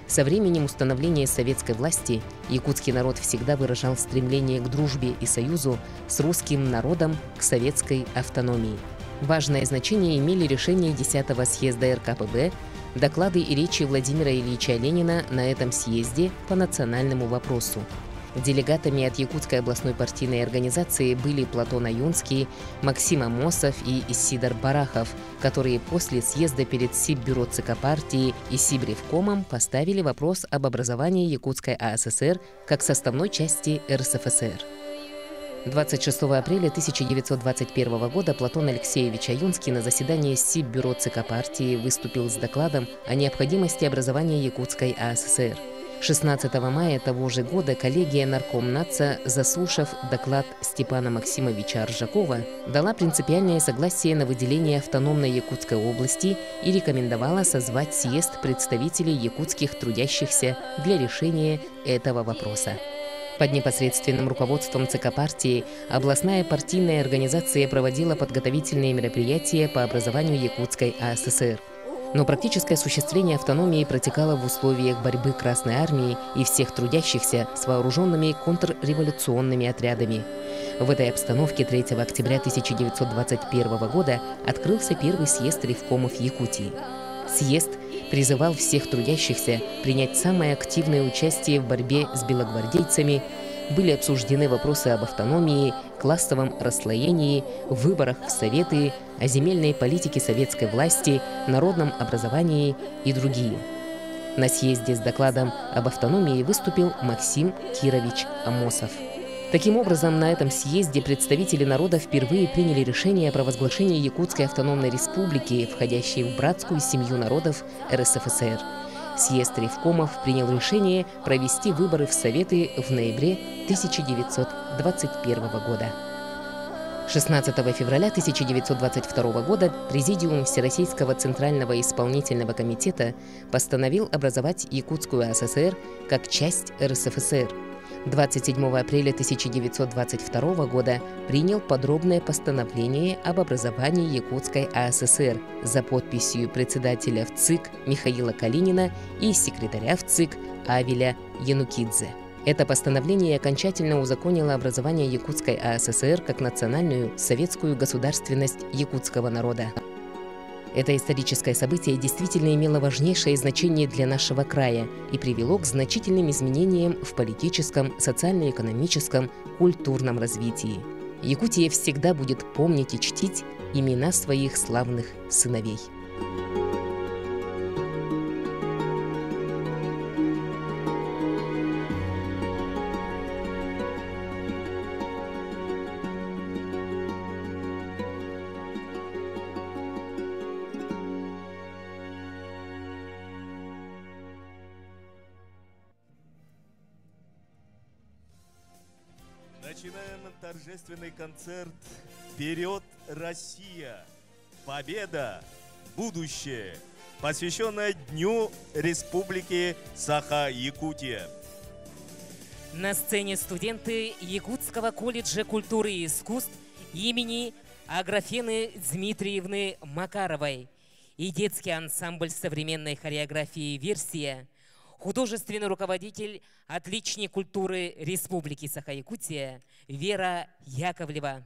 Со временем установления советской власти якутский народ всегда выражал стремление к дружбе и союзу с русским народом, к советской автономии. Важное значение имели решения десятого съезда эр ка пэ бэ, доклады и речи Владимира Ильича Ленина на этом съезде по национальному вопросу. Делегатами от Якутской областной партийной организации были Платон Аюнский, Максим Амосов и Исидор Барахов, которые после съезда перед Сиббюро ЦК партии и Сибревкомом поставили вопрос об образовании Якутской а эс эс эр как составной части эр эс эф эс эр. двадцать шестого апреля тысяча девятьсот двадцать первого года Платон Алексеевич Аюнский на заседании Сиббюро ЦК партии выступил с докладом о необходимости образования Якутской а эс эс эр. шестнадцатого мая того же года коллегия Наркомнатца, заслушав доклад Степана Максимовича Аржакова, дала принципиальное согласие на выделение автономной Якутской области и рекомендовала созвать съезд представителей якутских трудящихся для решения этого вопроса. Под непосредственным руководством ЦК партии областная партийная организация проводила подготовительные мероприятия по образованию Якутской а эс эс эр. Но практическое осуществление автономии протекало в условиях борьбы Красной армии и всех трудящихся с вооруженными контрреволюционными отрядами. В этой обстановке третьего октября тысяча девятьсот двадцать первого года открылся первый съезд ревкомов Якутии. Съезд призывал всех трудящихся принять самое активное участие в борьбе с белогвардейцами. Были обсуждены вопросы об автономии, классовом расслоении, выборах в Советы, о земельной политике советской власти, народном образовании и другие. На съезде с докладом об автономии выступил Максим Кирович Амосов. Таким образом, на этом съезде представители народа впервые приняли решение о провозглашении Якутской автономной республики, входящей в братскую семью народов эр эс эф эс эр. Съезд ревкомов принял решение провести выборы в Советы в ноябре тысяча девятьсот двадцать первого года. шестнадцатого февраля тысяча девятьсот двадцать второго года Президиум Всероссийского Центрального исполнительного комитета постановил образовать Якутскую а эс эс эр как часть эр эс эф эс эр. двадцать седьмого апреля тысяча девятьсот двадцать второго года принял подробное постановление об образовании Якутской а эс эс эр за подписью председателя в ЦИК Михаила Калинина и секретаря в ЦИК Авеля Янукидзе. Это постановление окончательно узаконило образование Якутской а эс эс эр как национальную советскую государственность якутского народа. Это историческое событие действительно имело важнейшее значение для нашего края и привело к значительным изменениям в политическом, социально-экономическом, культурном развитии. Якутия всегда будет помнить и чтить имена своих славных сыновей. Начинаем торжественный концерт «Вперед, Россия! Победа! Будущее!», посвященное Дню Республики Саха-Якутия. На сцене студенты Якутского колледжа культуры и искусств имени Аграфены Дмитриевны Макаровой и детский ансамбль современной хореографии «Версия», художественный руководитель, отличник культуры Республики Саха-Якутия Вера Яковлева.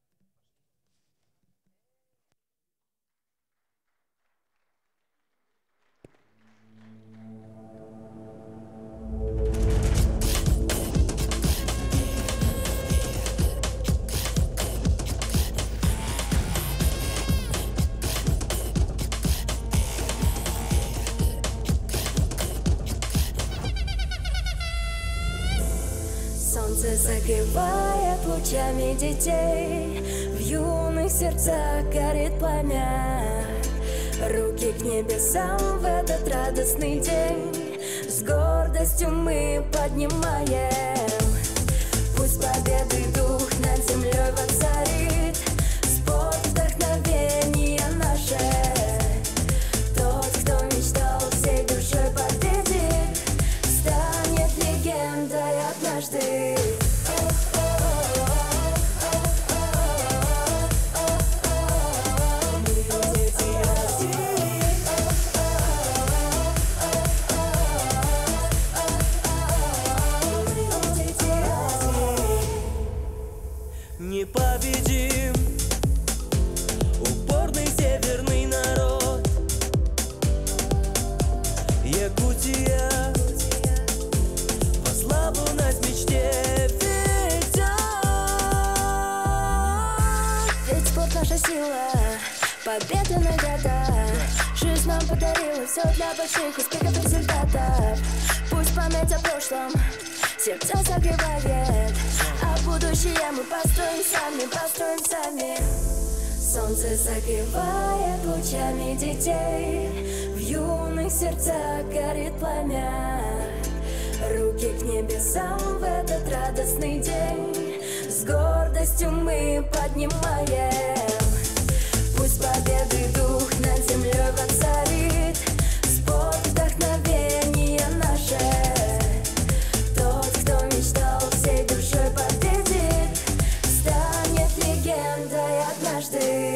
Солнце согревает лучами детей, в юных сердцах горит пламя. Руки к небесам в этот радостный день с гордостью мы поднимаем. Пусть победы дух над землей воцарит, спорт вдохновение наше. Тот, кто мечтал всей душой победит, станет легендой однажды. Мы дети России. говорила, все для больших успехов, результатов. Пусть память о прошлом сердце согревает, а будущее мы построим сами, построим сами. Солнце согревает лучами детей, в юных сердцах горит пламя. Руки к небесам в этот радостный день, с гордостью мы поднимаем. Пусть победы дух над землей воцарит, спорт вдохновение наше. Тот, кто мечтал всей душой победит, станет легендой однажды.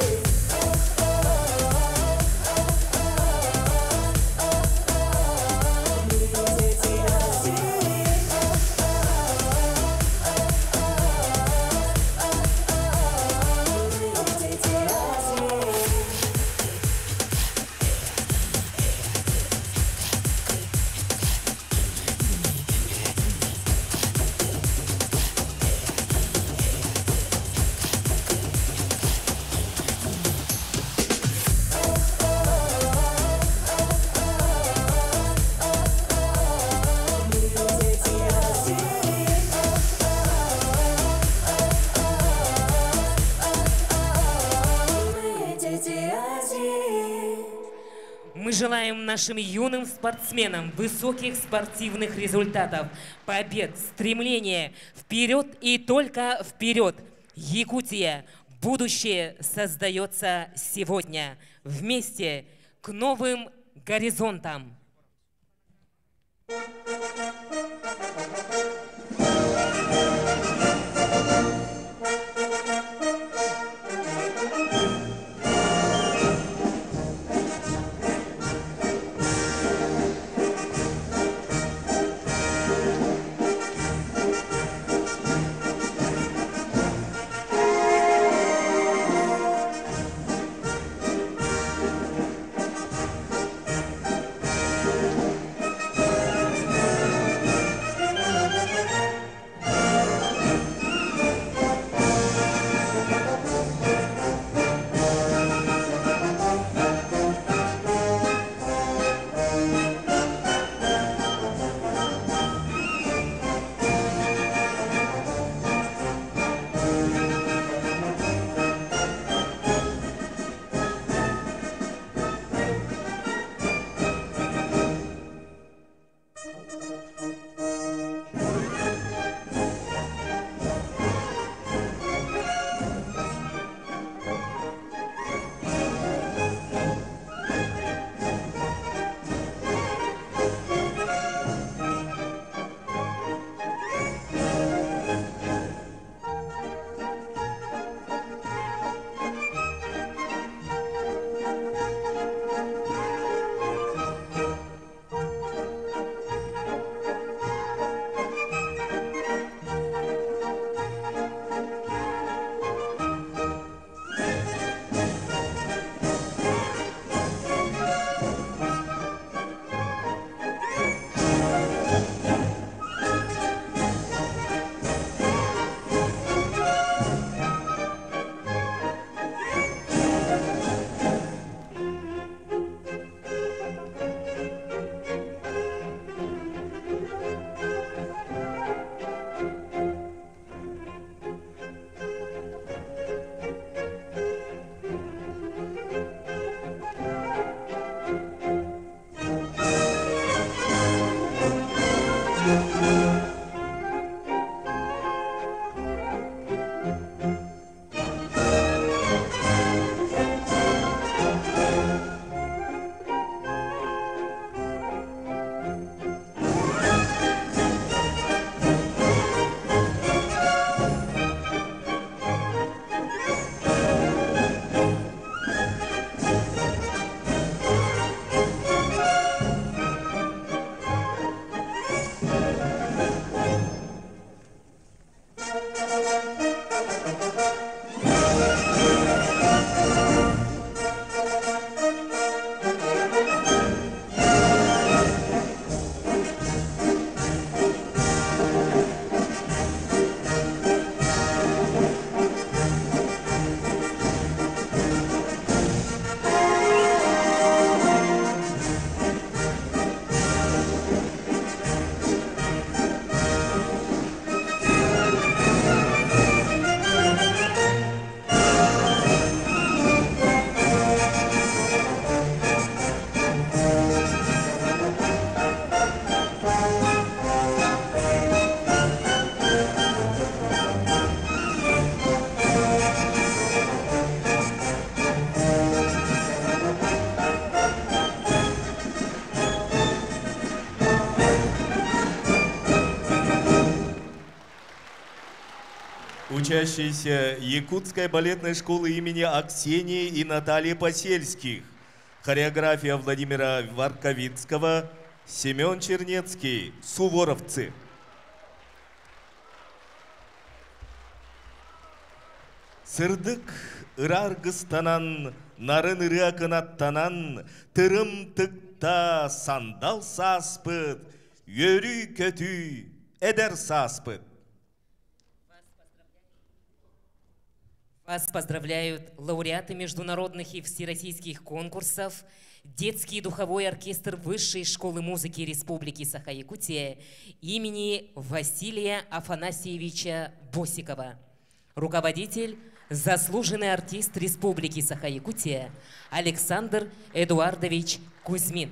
Мы желаем нашим юным спортсменам высоких спортивных результатов, побед, стремления вперед и только вперед. Якутия. Будущее создается сегодня. Вместе к новым горизонтам. Учащиеся Якутской балетной школы имени Аксении и Натальи Посельских. Хореография Владимира Варковицкого, Семен Чернецкий, суворовцы. Сырдык ыраргыстанан, нарын ырыакынаттанан, тырым тыкта сандал саспыт, йөрі көтü, эдер саспыт. Вас поздравляют лауреаты международных и всероссийских конкурсов, детский духовой оркестр Высшей школы музыки Республики Саха-Якутия имени Василия Афанасьевича Босикова. Руководитель, заслуженный артист Республики Саха-Якутия Александр Эдуардович Кузьмин.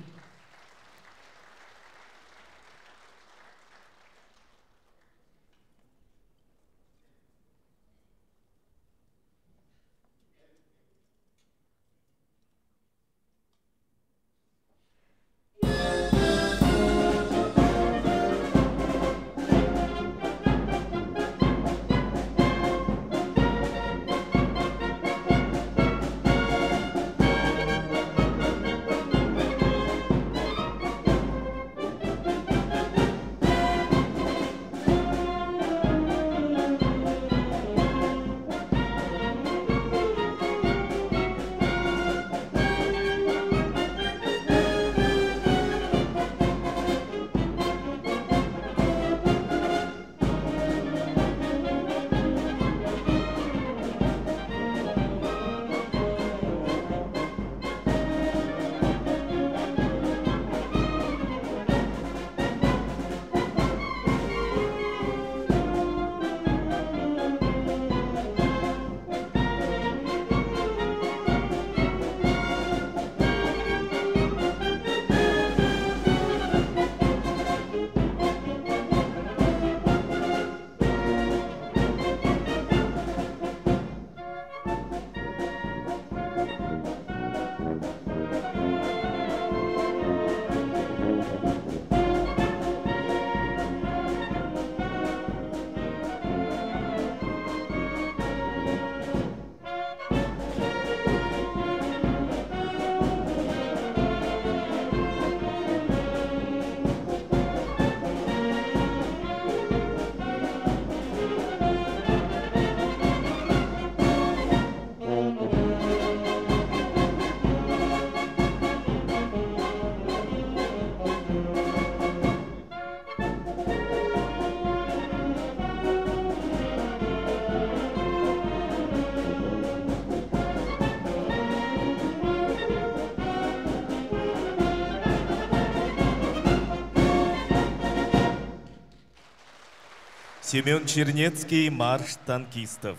Семен Чернецкий, марш танкистов.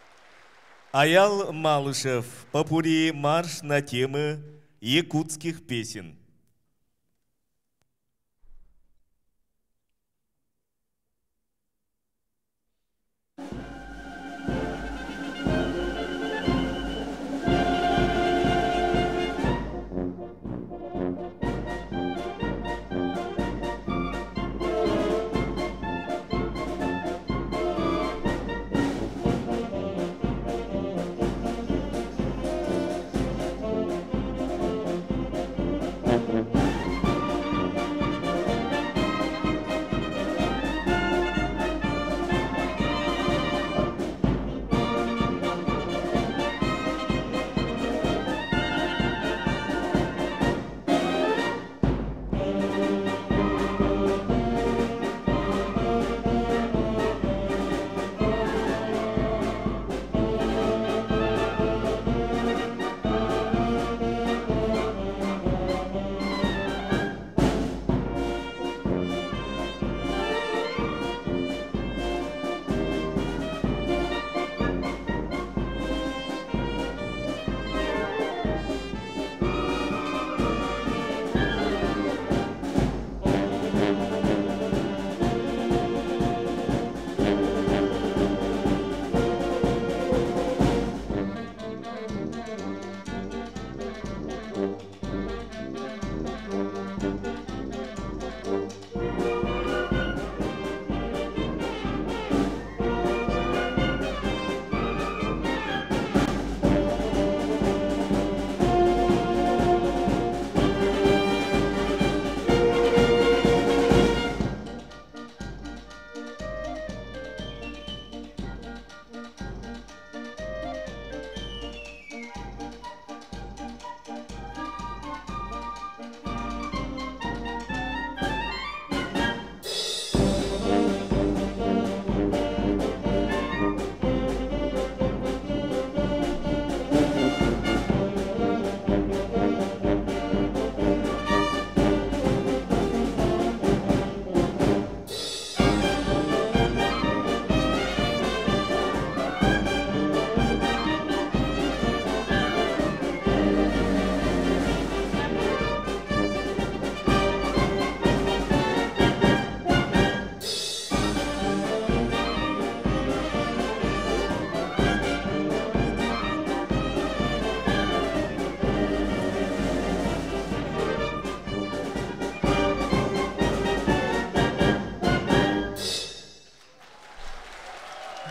Аял Малышев, попури марш на темы якутских песен.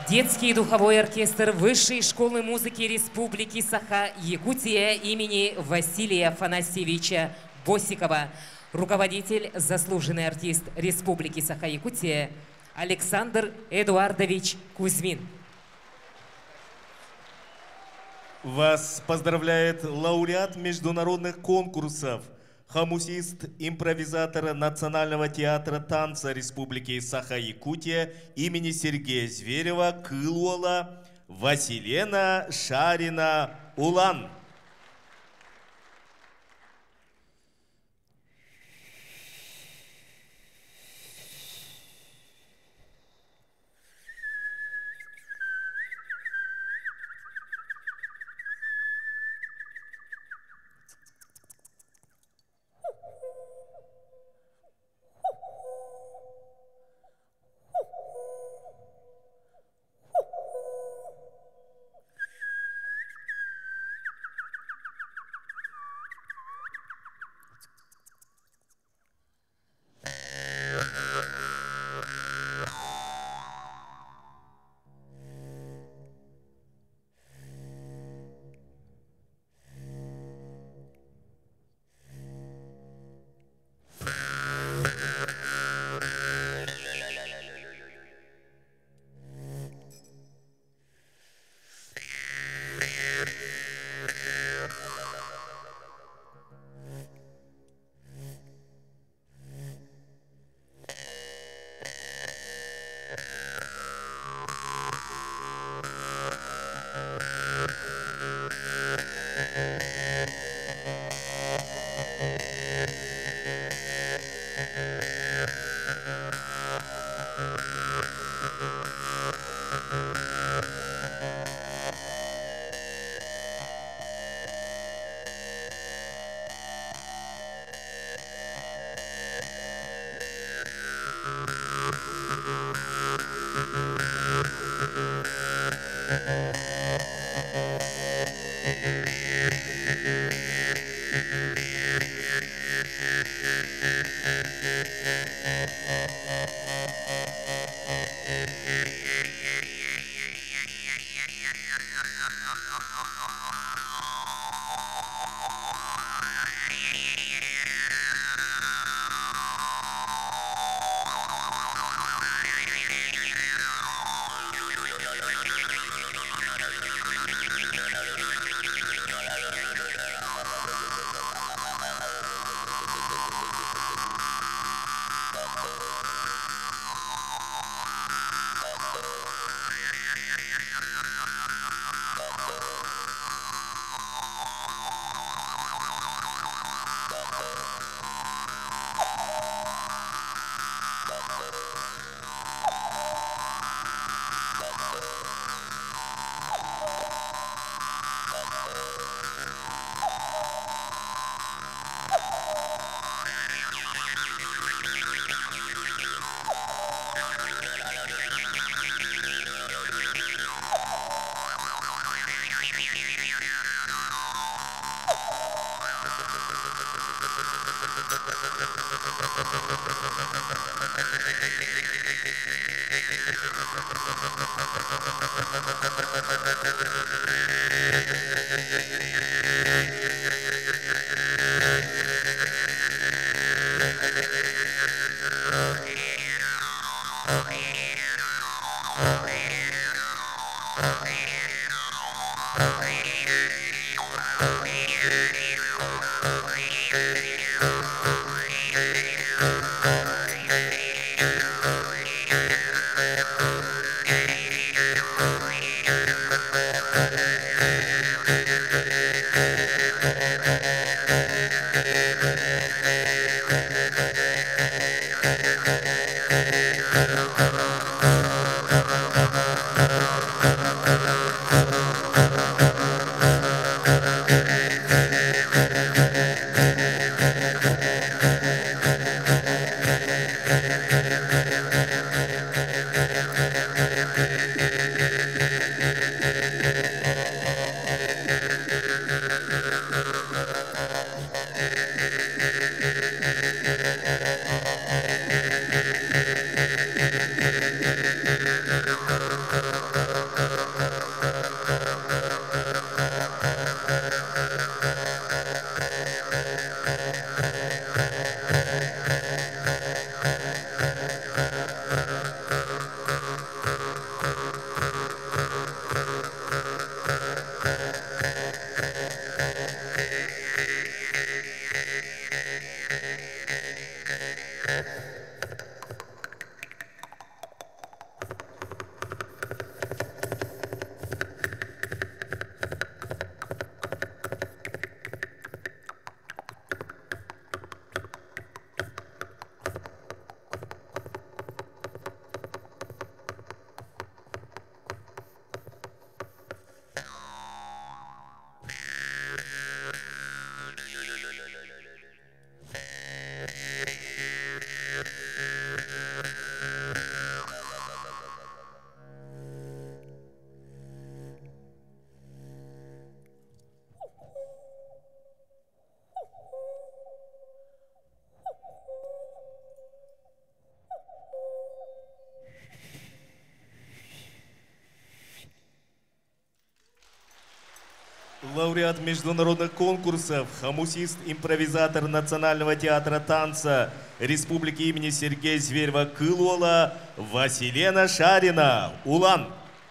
Детский духовой оркестр Высшей школы музыки Республики Саха-Якутия имени Василия Афанасьевича Босикова. Руководитель, заслуженный артист Республики Саха-Якутия Александр Эдуардович Кузьмин. Вас поздравляет лауреат международных конкурсов, хомусист, импровизатор Национального театра танца Республики Саха-Якутия имени Сергея Зверева Кылуала Василена Шарина Улан. Thank you. Лауреат международных конкурсов, хомусист-импровизатор Национального театра танца Республики имени Сергея Зверева-Кылуола Василена Шарина, Улан.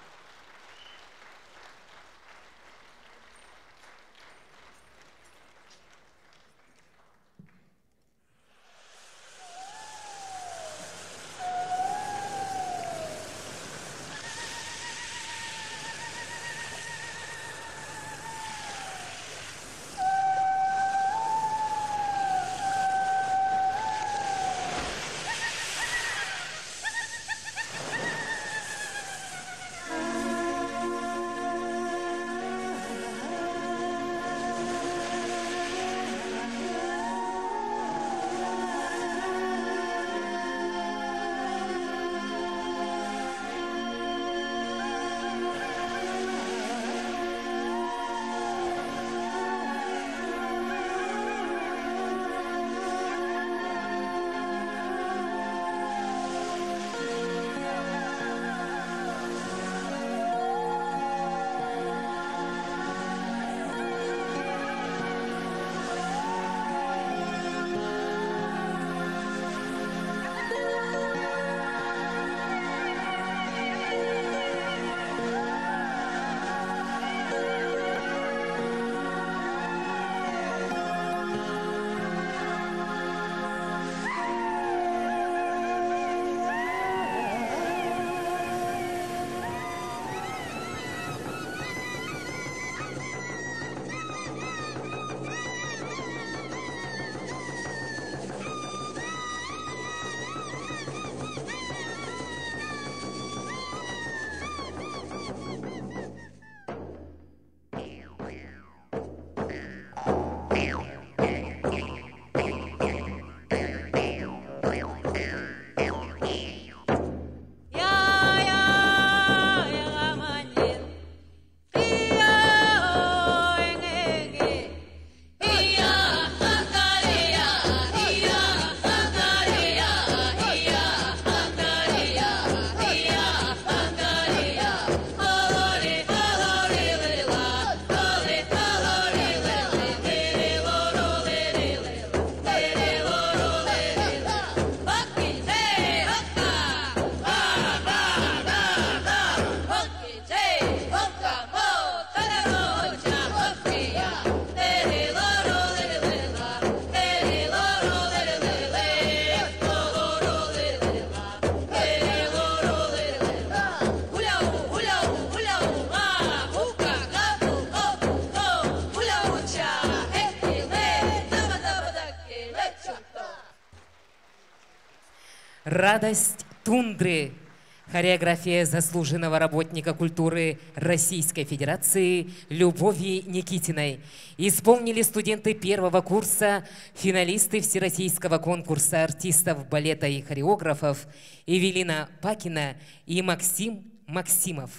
«Радость тундры». Хореография заслуженного работника культуры Российской Федерации Любови Никитиной. Исполнили студенты первого курса, финалисты Всероссийского конкурса артистов балета и хореографов Эвелина Пакина и Максим Максимов.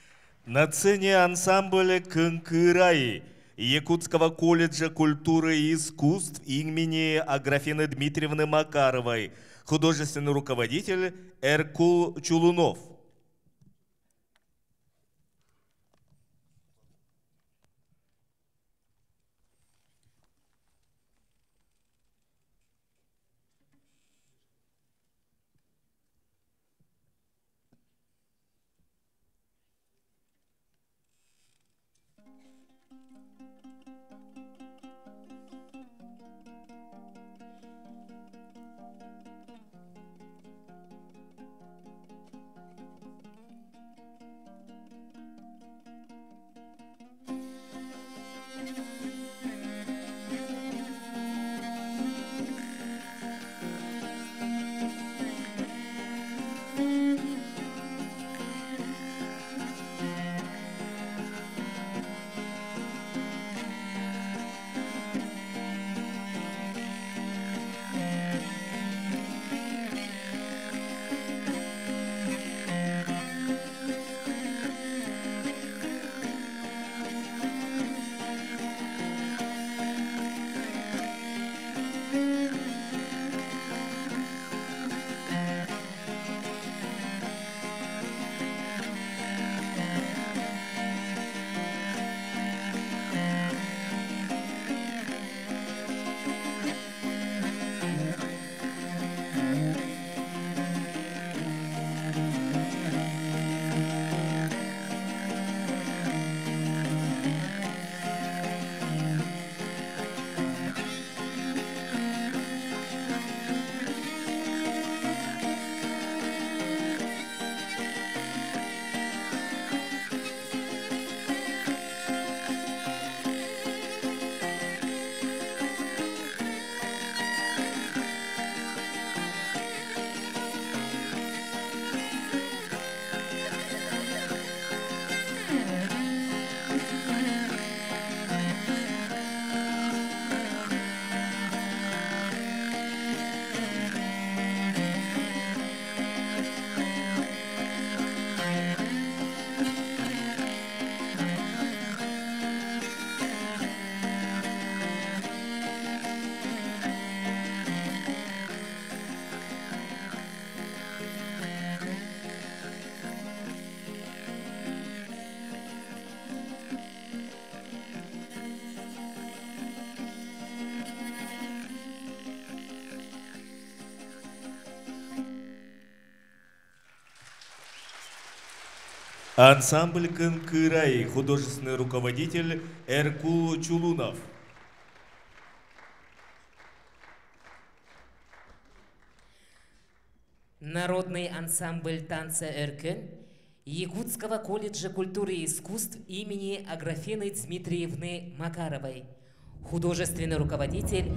На сцене ансамбля «Кынкырай» Якутского колледжа культуры и искусств имени Аграфены Дмитриевны Макаровой, художественный руководитель Эркул Чулунов. Ансамбль «Кынкырай», художественный руководитель Эркул Чулунов. Народный ансамбль танца «Эркен» Якутского колледжа культуры и искусств имени Аграфены Дмитриевны Макаровой. Художественный руководитель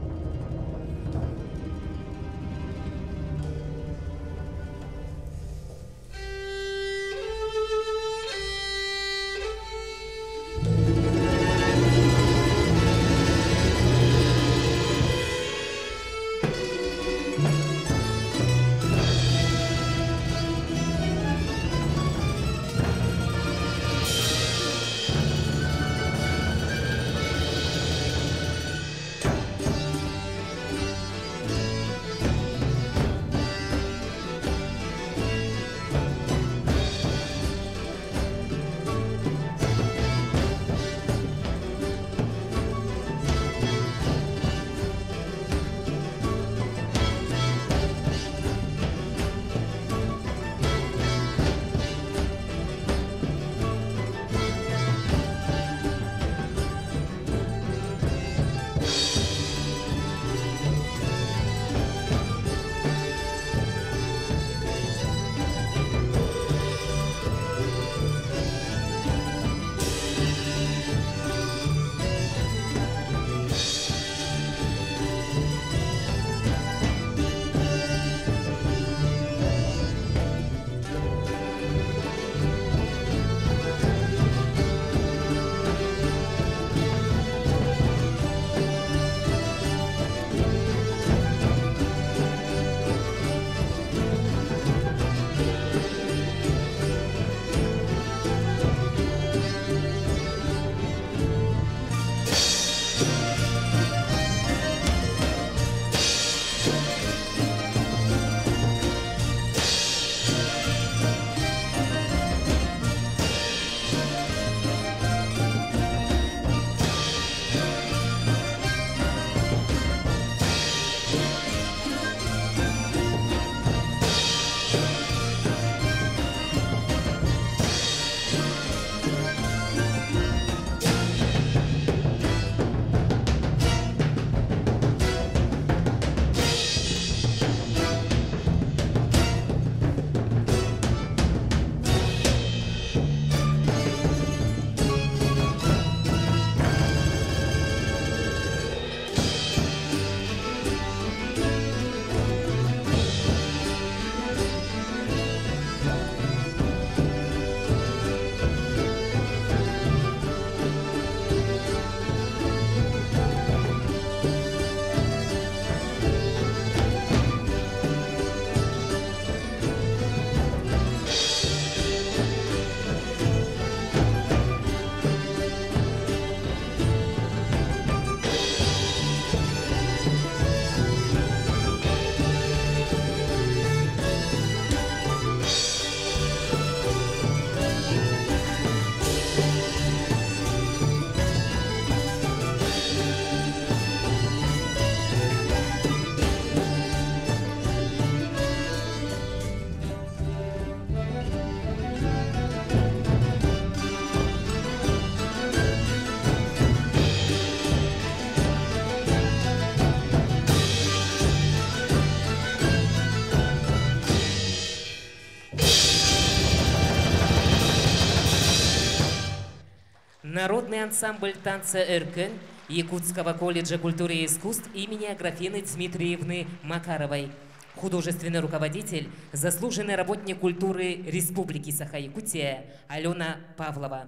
Народный ансамбль танца «Эркен» Якутского колледжа культуры и искусств имени Аграфены Дмитриевны Макаровой. Художественный руководитель, заслуженный работник культуры Республики Саха-Якутия Алена Павлова.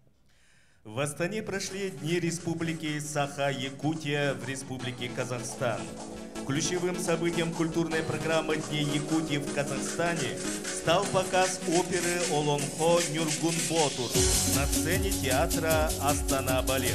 В Астане прошли Дни Республики Саха-Якутия в Республике Казахстан. Ключевым событием культурной программы Дней Якутии в Казахстане стал показ оперы «Олонхо Нюргун Ботур» на сцене театра «Астана Балет».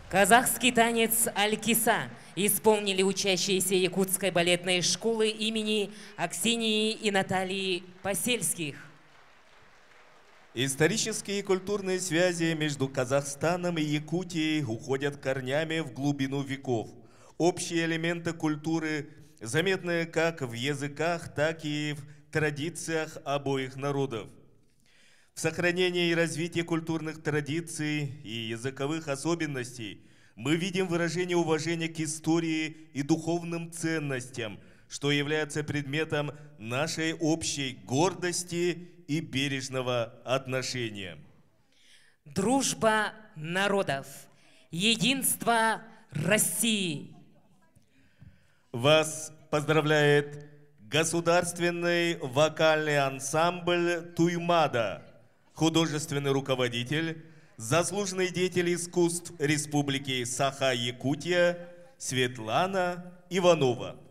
Казахский танец «Аль-Киса» исполнили учащиеся Якутской балетной школы имени Аксинии и Натальи Посельских. Исторические и культурные связи между Казахстаном и Якутией уходят корнями в глубину веков. Общие элементы культуры заметны как в языках, так и в традициях обоих народов. В сохранении и развитии культурных традиций и языковых особенностей мы видим выражение уважения к истории и духовным ценностям, что является предметом нашей общей гордости и бережного отношения. Дружба народов, единство России. Вас поздравляет государственный вокальный ансамбль «Туймада», художественный руководитель, заслуженный деятель искусств Республики Саха-Якутия Светлана Иванова.